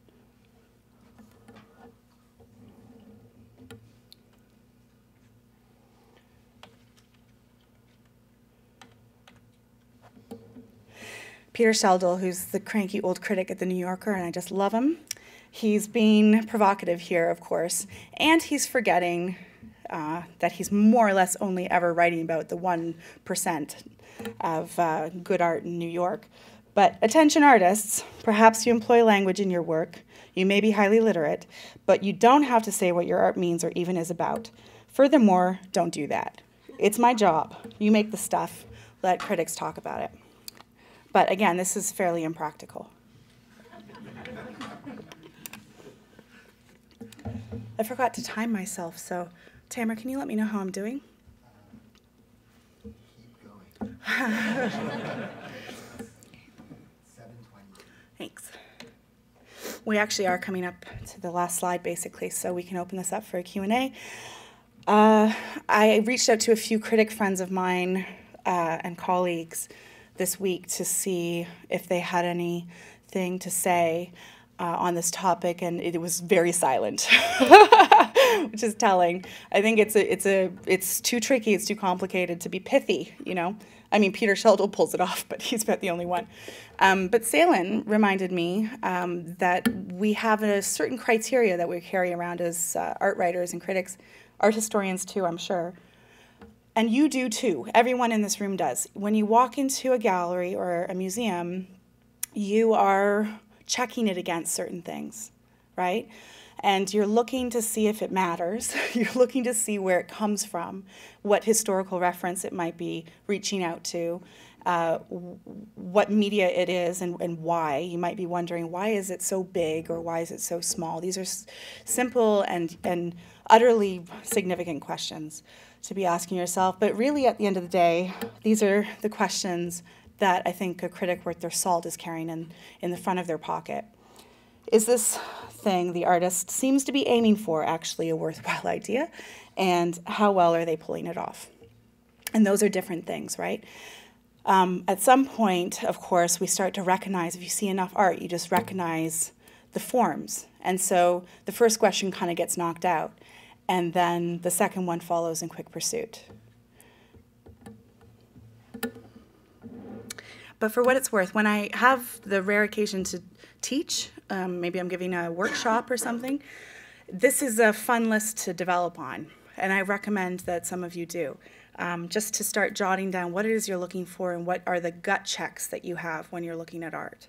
Peter Sheldel, who's the cranky old critic at The New Yorker, and I just love him. He's being provocative here, of course, and he's forgetting that he's more or less only ever writing about the 1% of good art in New York. But attention artists, perhaps you employ language in your work, you may be highly literate, but you don't have to say what your art means or even is about. Furthermore, don't do that. It's my job. You make the stuff, let critics talk about it. But again, this is fairly impractical. I forgot to time myself, so Tamara, can you let me know how I'm doing? Keep going. 7:20. Thanks. We actually are coming up to the last slide, basically, so we can open this up for a Q&A. I reached out to a few critic friends of mine and colleagues this week to see if they had anything to say on this topic, and it was very silent, which is telling. I think it's too tricky, it's too complicated to be pithy, you know. I mean, Peter Sheldel pulls it off, but he's about the only one. But Salen reminded me that we have a certain criteria that we carry around as art writers and critics, art historians too, I'm sure. And you do too. Everyone in this room does. When you walk into a gallery or a museum, you are checking it against certain things, right? And you're looking to see if it matters. You're looking to see where it comes from, what historical reference it might be reaching out to, what media it is, and why. You might be wondering, why is it so big or why is it so small? These are simple and utterly significant questions to be asking yourself. But really, at the end of the day, these are the questions that I think a critic worth their salt is carrying in the front of their pocket. Is this thing the artist seems to be aiming for actually a worthwhile idea? And how well are they pulling it off? And those are different things, right? At some point, of course, we start to recognize, if you see enough art, you just recognize the forms. And so the first question kind of gets knocked out. And then the second one follows in quick pursuit. But for what it's worth, when I have the rare occasion to teach, maybe I'm giving a workshop or something, this is a fun list to develop on. And I recommend that some of you do, just to start jotting down what it is you're looking for and what are the gut checks that you have when you're looking at art.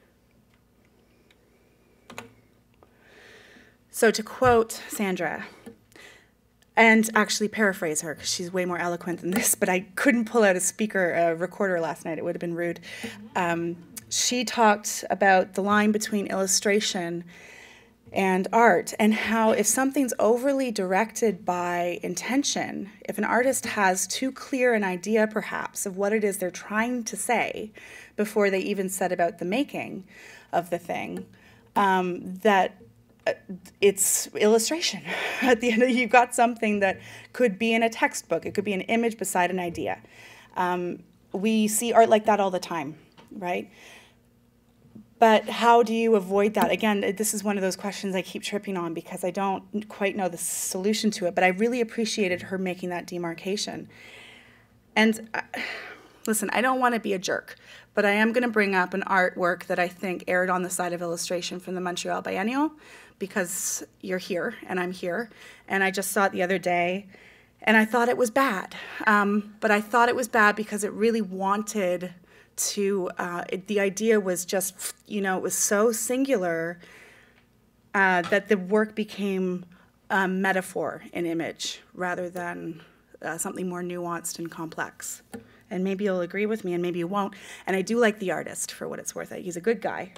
So to quote Sandra, and actually paraphrase her, because she's way more eloquent than this, but I couldn't pull out a recorder last night. It would have been rude. She talked about the line between illustration and art, and how if something's overly directed by intention, if an artist has too clear an idea, perhaps, of what it is they're trying to say before they even set about the making of the thing, that it's illustration. At the end of it, you've got something that could be in a textbook. It could be an image beside an idea. We see art like that all the time, right? But how do you avoid that? Again, this is one of those questions I keep tripping on because I don't quite know the solution to it, but I really appreciated her making that demarcation. And listen, I don't want to be a jerk, but I am going to bring up an artwork that I think erred on the side of illustration from the Montreal Biennial, because you're here and I'm here, and I just saw it the other day, And I thought it was bad. But I thought it was bad because it really wanted to, the idea was just, you know, it was so singular that the work became a metaphor and image rather than something more nuanced and complex. And maybe you'll agree with me and maybe you won't. And I do like the artist for what it's worth. He's a good guy.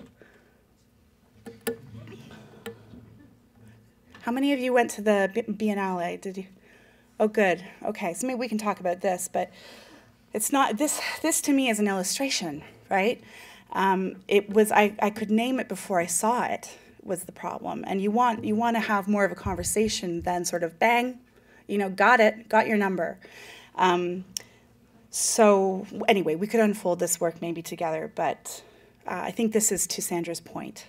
How many of you went to the Biennale? Did you? Oh, good. Okay, so maybe we can talk about this, but it's not, this to me is an illustration, right? It was, I could name it before I saw it was the problem. And you want to have more of a conversation than sort of bang, you know, got it, got your number. So anyway, we could unfold this work maybe together, but I think this is to Sandra's point.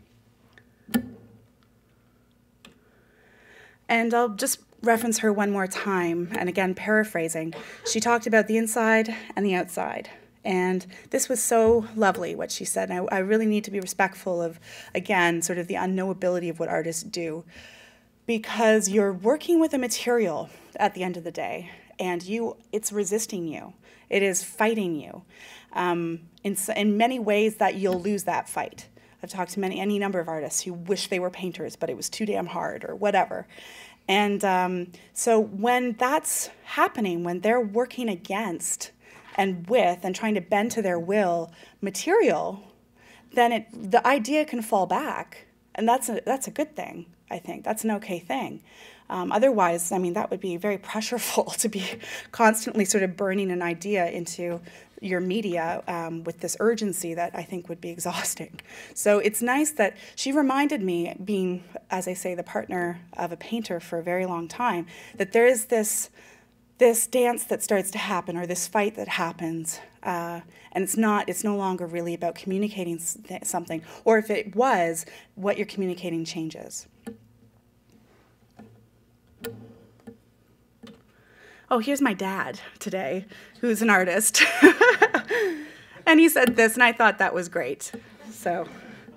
And I'll just reference her one more time, and again, paraphrasing. She talked about the inside and the outside. And this was so lovely, what she said. And I really need to be respectful of, again, sort of the unknowability of what artists do. Because you're working with a material at the end of the day, and it's resisting you. It is fighting you. In many ways that you'll lose that fight. I've talked to any number of artists who wish they were painters, but it was too damn hard or whatever. And so when that's happening, when they're working against and with and trying to bend to their will material, then the idea can fall back. And that's a good thing, I think. That's an okay thing. Otherwise, I mean, that would be very pressureful to be constantly sort of burning an idea into your media with this urgency that I think would be exhausting. So it's nice that she reminded me, being, as I say, the partner of a painter for a very long time, that there is this dance that starts to happen, or this fight that happens, and it's no longer really about communicating something, or if it was, what you're communicating changes. Oh, here's my dad today, who's an artist. And he said this, and I thought that was great. So.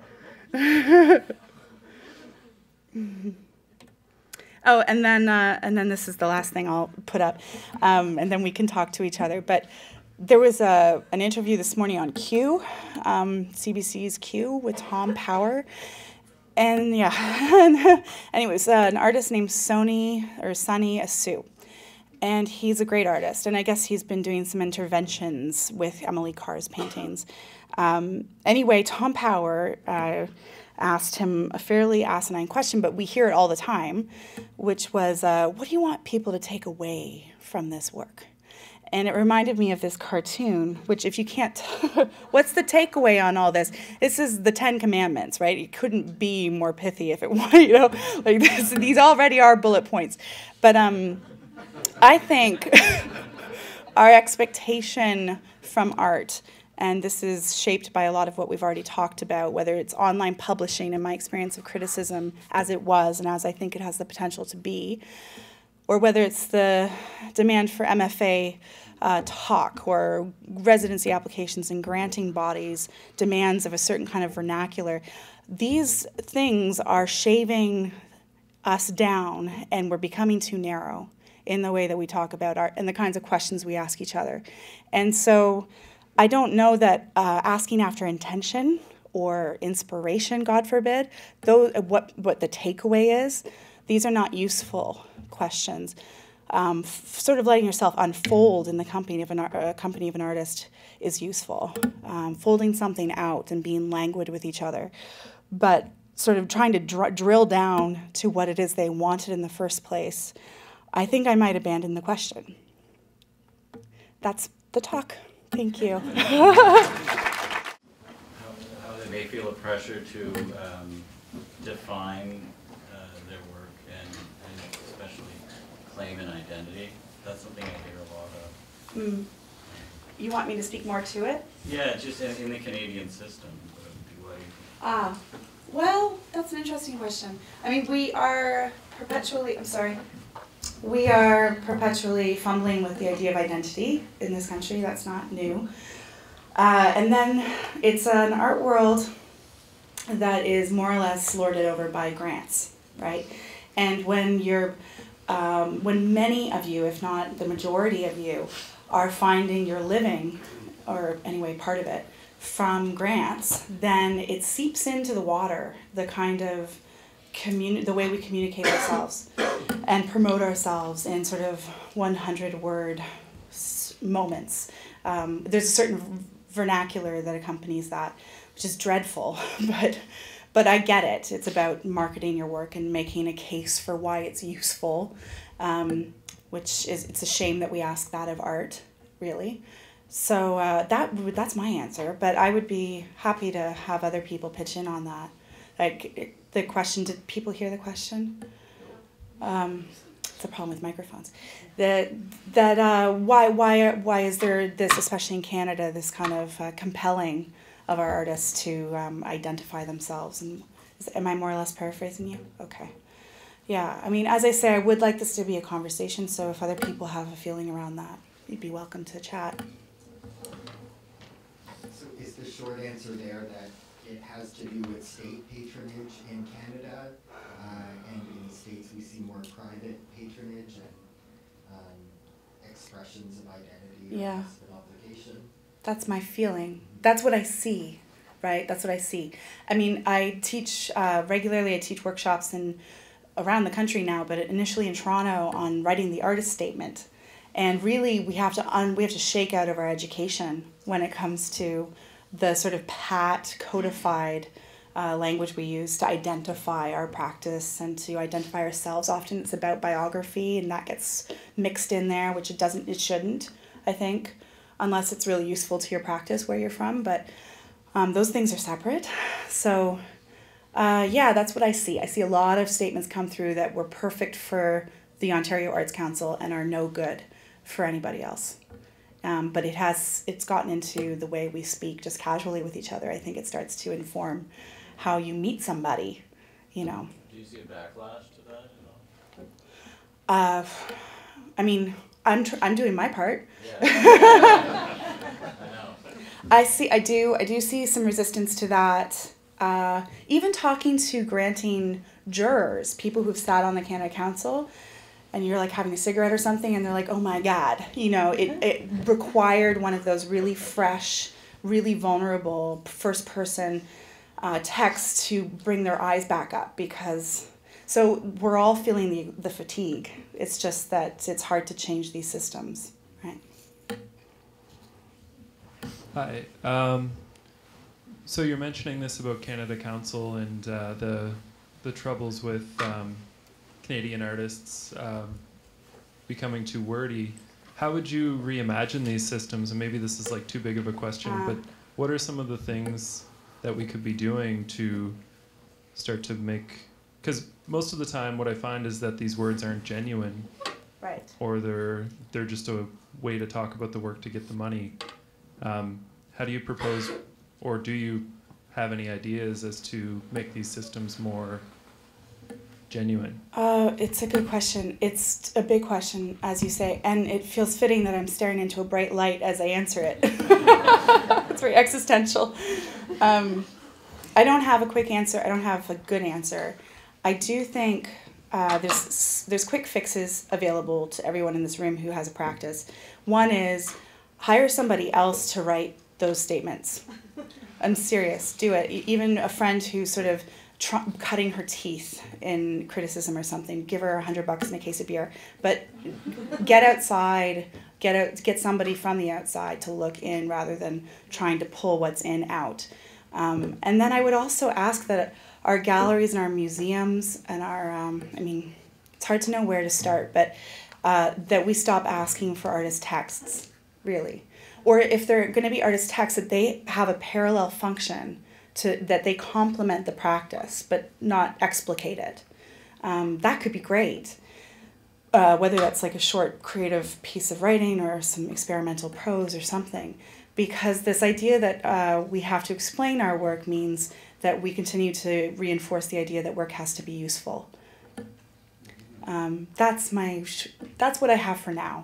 Oh, and then this is the last thing I'll put up, and then we can talk to each other. But there was an interview this morning on Q, CBC's Q, with Tom Power. And yeah, and it was an artist named Sonny Asu. And he's a great artist, and I guess he's been doing some interventions with Emily Carr's paintings. Anyway, Tom Power asked him a fairly asinine question, but we hear it all the time, which was, what do you want people to take away from this work? And it reminded me of this cartoon, which if you can't, what's the takeaway on all this? This is the 10 Commandments, right? It couldn't be more pithy if it was, you know, like this, these already are bullet points. But I think our expectation from art, and this is shaped by a lot of what we've already talked about, whether it's online publishing and my experience of criticism as it was and as I think it has the potential to be, or whether it's the demand for MFA talk or residency applications and granting bodies, demands of a certain kind of vernacular. These things are shaving us down, and we're becoming too narrow in the way that we talk about art and the kinds of questions we ask each other. And so I don't know that asking after intention or inspiration, God forbid, what the takeaway is, these are not useful questions. Sort of letting yourself unfold in the company of an artist is useful. Folding something out and being languid with each other. But sort of trying to drill down to what it is they wanted in the first place, I think I might abandon the question. That's the talk. Thank you. How they may feel a pressure to define their work and especially claim an identity. That's something I hear a lot of. Mm. You want me to speak more to it? Yeah, just in the Canadian system. Well, that's an interesting question. I mean, we are perpetually fumbling with the idea of identity in this country. That's not new. And then it's an art world that is more or less lorded over by grants, right? And when you're when many of you, if not the majority of you, are finding your living, or anyway part of it, from grants, then it seeps into the water, the kind of the way we communicate ourselves and promote ourselves in sort of 100-word moments. There's a certain vernacular that accompanies that, which is dreadful, but I get it. It's about marketing your work and making a case for why it's useful, it's a shame that we ask that of art, really. So that's my answer, but I would be happy to have other people pitch in on that. Like the question, did people hear the question? It's a problem with microphones. Why is there this, especially in Canada, this kind of compelling of our artists to identify themselves? And am I more or less paraphrasing you? Okay. Yeah, I mean, as I say, I would like this to be a conversation, so if other people have a feeling around that, you'd be welcome to chat. So is the short answer there that it has to do with state patronage in Canada, and in the States we see more private patronage and expressions of identity or an obligation? That's my feeling. That's what I see, right? That's what I see. I mean, I teach regularly. I teach workshops around the country now, but initially in Toronto on writing the artist statement. And really, we have to shake out of our education when it comes to the sort of pat, codified language we use to identify our practice and to identify ourselves. Often it's about biography, and that gets mixed in there, which it shouldn't, I think, unless it's really useful to your practice where you're from. But those things are separate. So that's what I see. I see a lot of statements come through that were perfect for the Ontario Arts Council and are no good for anybody else. But it's gotten into the way we speak just casually with each other. I think it starts to inform how you meet somebody, you know. Do you see a backlash to that at all? I mean, I'm doing my part. Yeah. I know. I do see some resistance to that. Even talking to granting jurors, people who've sat on the Canada Council, and you're like having a cigarette or something, and they're like, oh my God, you know, it required one of those really fresh, really vulnerable first person texts to bring their eyes back up, because, so we're all feeling the fatigue. It's just that it's hard to change these systems, right? Hi. So you're mentioning this about Canada Council and the troubles with Canadian artists becoming too wordy. How would you reimagine these systems? And maybe this is like too big of a question, but what are some of the things that we could be doing to start to make, because most of the time what I find is that these words aren't genuine, right? Or they're just a way to talk about the work to get the money. How do you propose, or do you have any ideas as to make these systems more genuine? It's a good question. It's a big question, as you say, and it feels fitting that I'm staring into a bright light as I answer it. It's very existential. I don't have a quick answer. I don't have a good answer. I do think there's quick fixes available to everyone in this room who has a practice. One is hire somebody else to write those statements. I'm serious. Do it. Even a friend who's sort of cutting her teeth in criticism or something, give her $100 and a case of beer. But get outside, get somebody from the outside to look in rather than trying to pull what's in out. And then I would also ask that our galleries and our museums and our, it's hard to know where to start, but that we stop asking for artist texts, really. Or if they're going to be artist texts, that they have a parallel function, that they complement the practice, but not explicate it. That could be great. Whether that's like a short creative piece of writing or some experimental prose or something. Because this idea that we have to explain our work means that we continue to reinforce the idea that work has to be useful. That's what I have for now.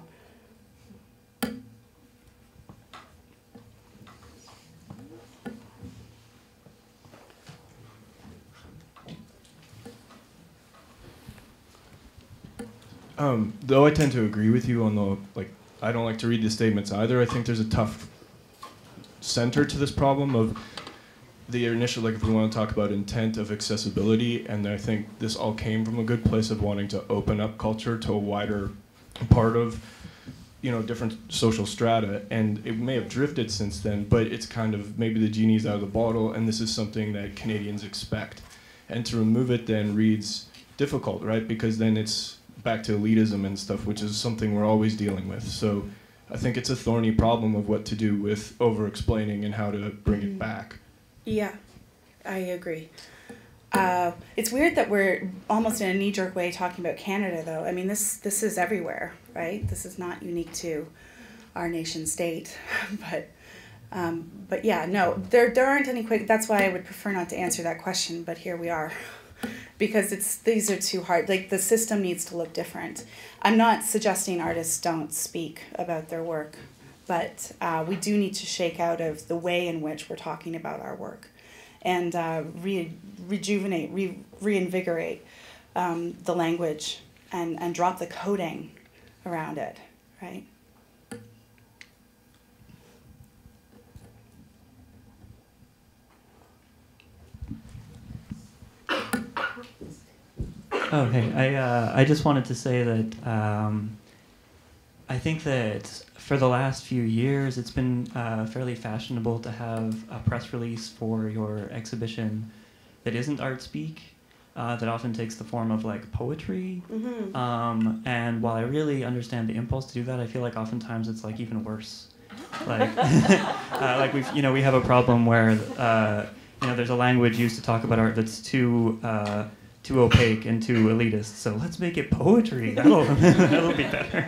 Though I tend to agree with you on the, like, I don't like to read the statements either. I think there's a tough center to this problem of the initial, like, if we want to talk about intent of accessibility, and I think this all came from a good place of wanting to open up culture to a wider part of, you know, different social strata, and it may have drifted since then, but it's kind of, maybe the genie's out of the bottle, and this is something that Canadians expect. And to remove it then reads difficult, right? Because then it's back to elitism and stuff, which is something we're always dealing with. So I think it's a thorny problem of what to do with over-explaining and how to bring it back. Yeah, I agree. It's weird that we're almost in a knee-jerk way talking about Canada, though. I mean, this is everywhere, right? This is not unique to our nation state, but yeah, no, there aren't any quick. That's why I would prefer not to answer that question. But here we are, because these are too hard. Like, the system needs to look different. I'm not suggesting artists don't speak about their work, but we do need to shake out of the way in which we're talking about our work, and rejuvenate, reinvigorate the language, and drop the coding around it, right? Oh, hey, I just wanted to say that I think that for the last few years, it's been fairly fashionable to have a press release for your exhibition that isn't art speak, that often takes the form of, like, poetry. Mm-hmm. And while I really understand the impulse to do that, I feel like oftentimes it's, like, even worse. Like, like we have a problem where there's a language used to talk about art that's too opaque and too elitist. So let's make it poetry. That'll be better.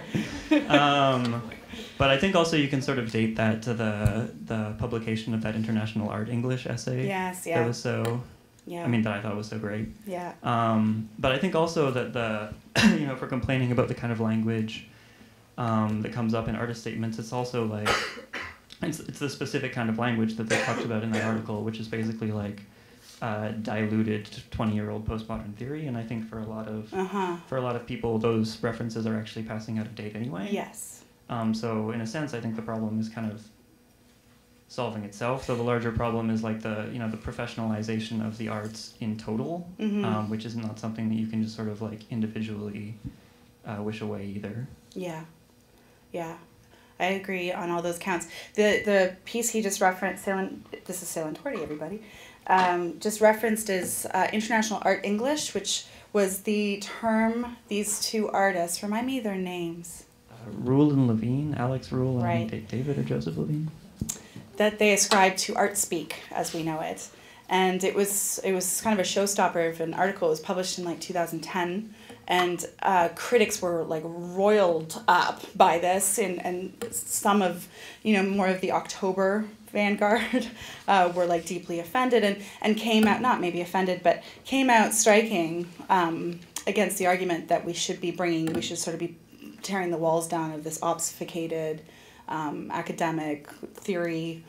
But I think also you can sort of date that to the publication of that International Art English essay. Yes, yeah. That was so. Yeah. I mean, that I thought was so great. Yeah. But I think also that if we're complaining about the kind of language that comes up in artist statements, it's also like it's the specific kind of language that they talked about in that article, which is basically like diluted 20-year-old postmodern theory, and I think for a lot of people, those references are actually passing out of date anyway. Yes. So in a sense, I think the problem is kind of solving itself. So the larger problem is like the professionalization of the arts in total, mm-hmm. Which is not something that you can just sort of like individually wish away either. Yeah, yeah, I agree on all those counts. The piece he just referenced, this is Salin Torti, everybody, just referenced is International Art English, which was the term these two artists, remind me their names. Rule and Levine, Alex Rule and right. David or Joseph Levine. That they ascribed to art speak as we know it. And it was kind of a showstopper of an article. It was published in like 2010. And critics were like roiled up by this, and some of, more of the October vanguard were like deeply offended and came out, not maybe offended, but came out striking against the argument that we should sort of be tearing the walls down of this obfuscated academic theory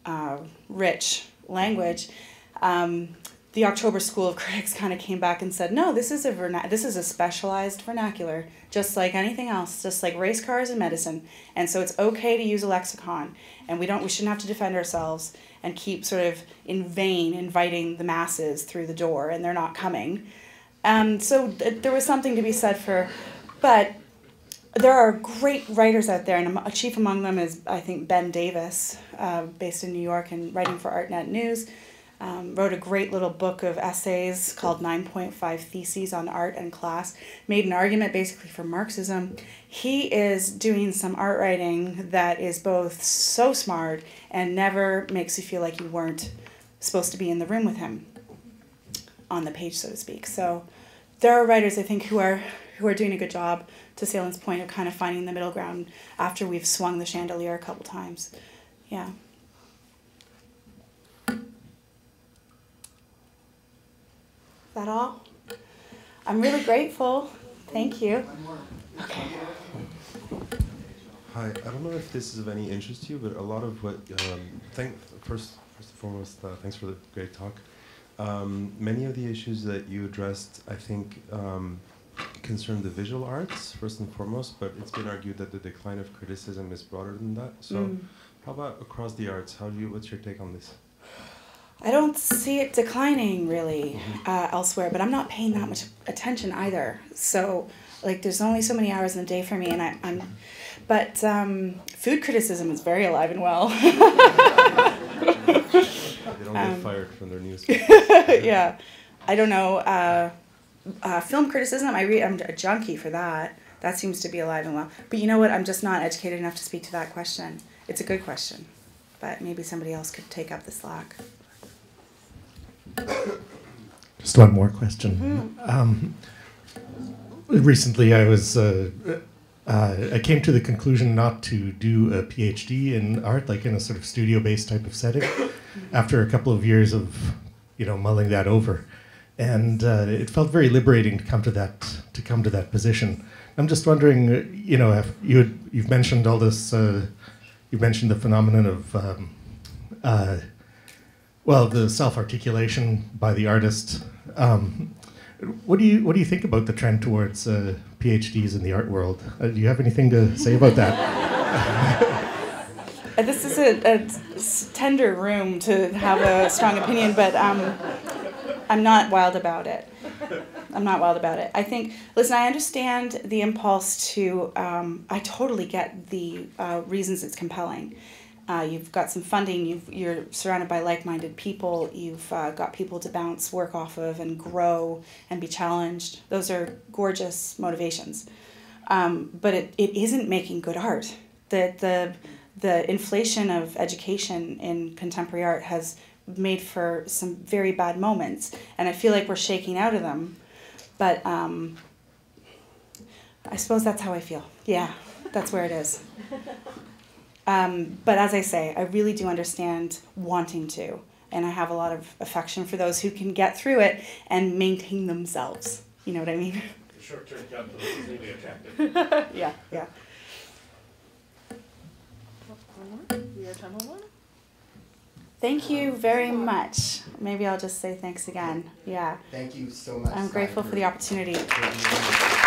rich language. The October School of Critics kind of came back and said, no, this is a specialized vernacular, just like anything else, just like race cars and medicine. And so it's okay to use a lexicon, and we shouldn't have to defend ourselves and keep sort of in vain inviting the masses through the door, and they're not coming. So there was something to be said but there are great writers out there, and chief among them is, I think, Ben Davis, based in New York and writing for ArtNet News. Wrote a great little book of essays called 9.5 Theses on Art and Class, made an argument basically for Marxism. He is doing some art writing that is both so smart and never makes you feel like you weren't supposed to be in the room with him on the page, so to speak. So there are writers, I think, who are doing a good job, to Salin's point, of kind of finding the middle ground after we've swung the chandelier a couple times. Yeah. Is that all? I'm really grateful. Thank you. Okay. Hi, I don't know if this is of any interest to you, but a lot of what, first and foremost, thanks for the great talk. Many of the issues that you addressed, I think, concern the visual arts, first and foremost, but it's been argued that the decline of criticism is broader than that. So how about across the arts? What's your take on this? I don't see it declining really elsewhere, but I'm not paying that much attention either. So, like, there's only so many hours in the day for me, and but food criticism is very alive and well. They don't get fired from their news. Yeah, I don't know. Film criticism, I'm a junkie for that. That seems to be alive and well. But you know what? I'm just not educated enough to speak to that question. It's a good question, but maybe somebody else could take up the slack. Just one more question. Recently, I came to the conclusion not to do a PhD in art, like in a sort of studio-based type of setting, after a couple of years of, mulling that over, and it felt very liberating to come to that position. I'm just wondering, you've mentioned all this. You mentioned the phenomenon of the self-articulation by the artist. What do you think about the trend towards PhDs in the art world? Do you have anything to say about that? This is a tender room to have a strong opinion, but I'm not wild about it. I think, listen, I understand the impulse to, I totally get the reasons it's compelling. You've got some funding, you're surrounded by like-minded people, you've got people to bounce work off of and grow and be challenged. Those are gorgeous motivations. But it isn't making good art. The inflation of education in contemporary art has made for some very bad moments, and I feel like we're shaking out of them. But I suppose that's how I feel. Yeah, that's where it is. But as I say, I really do understand wanting to, and I have a lot of affection for those who can get through it and maintain themselves. You know what I mean? Short-term capitalist is really attractive. Yeah. We have time for one. Thank you very much. Maybe I'll just say thanks again. Yeah. Thank you so much. I'm grateful for the opportunity.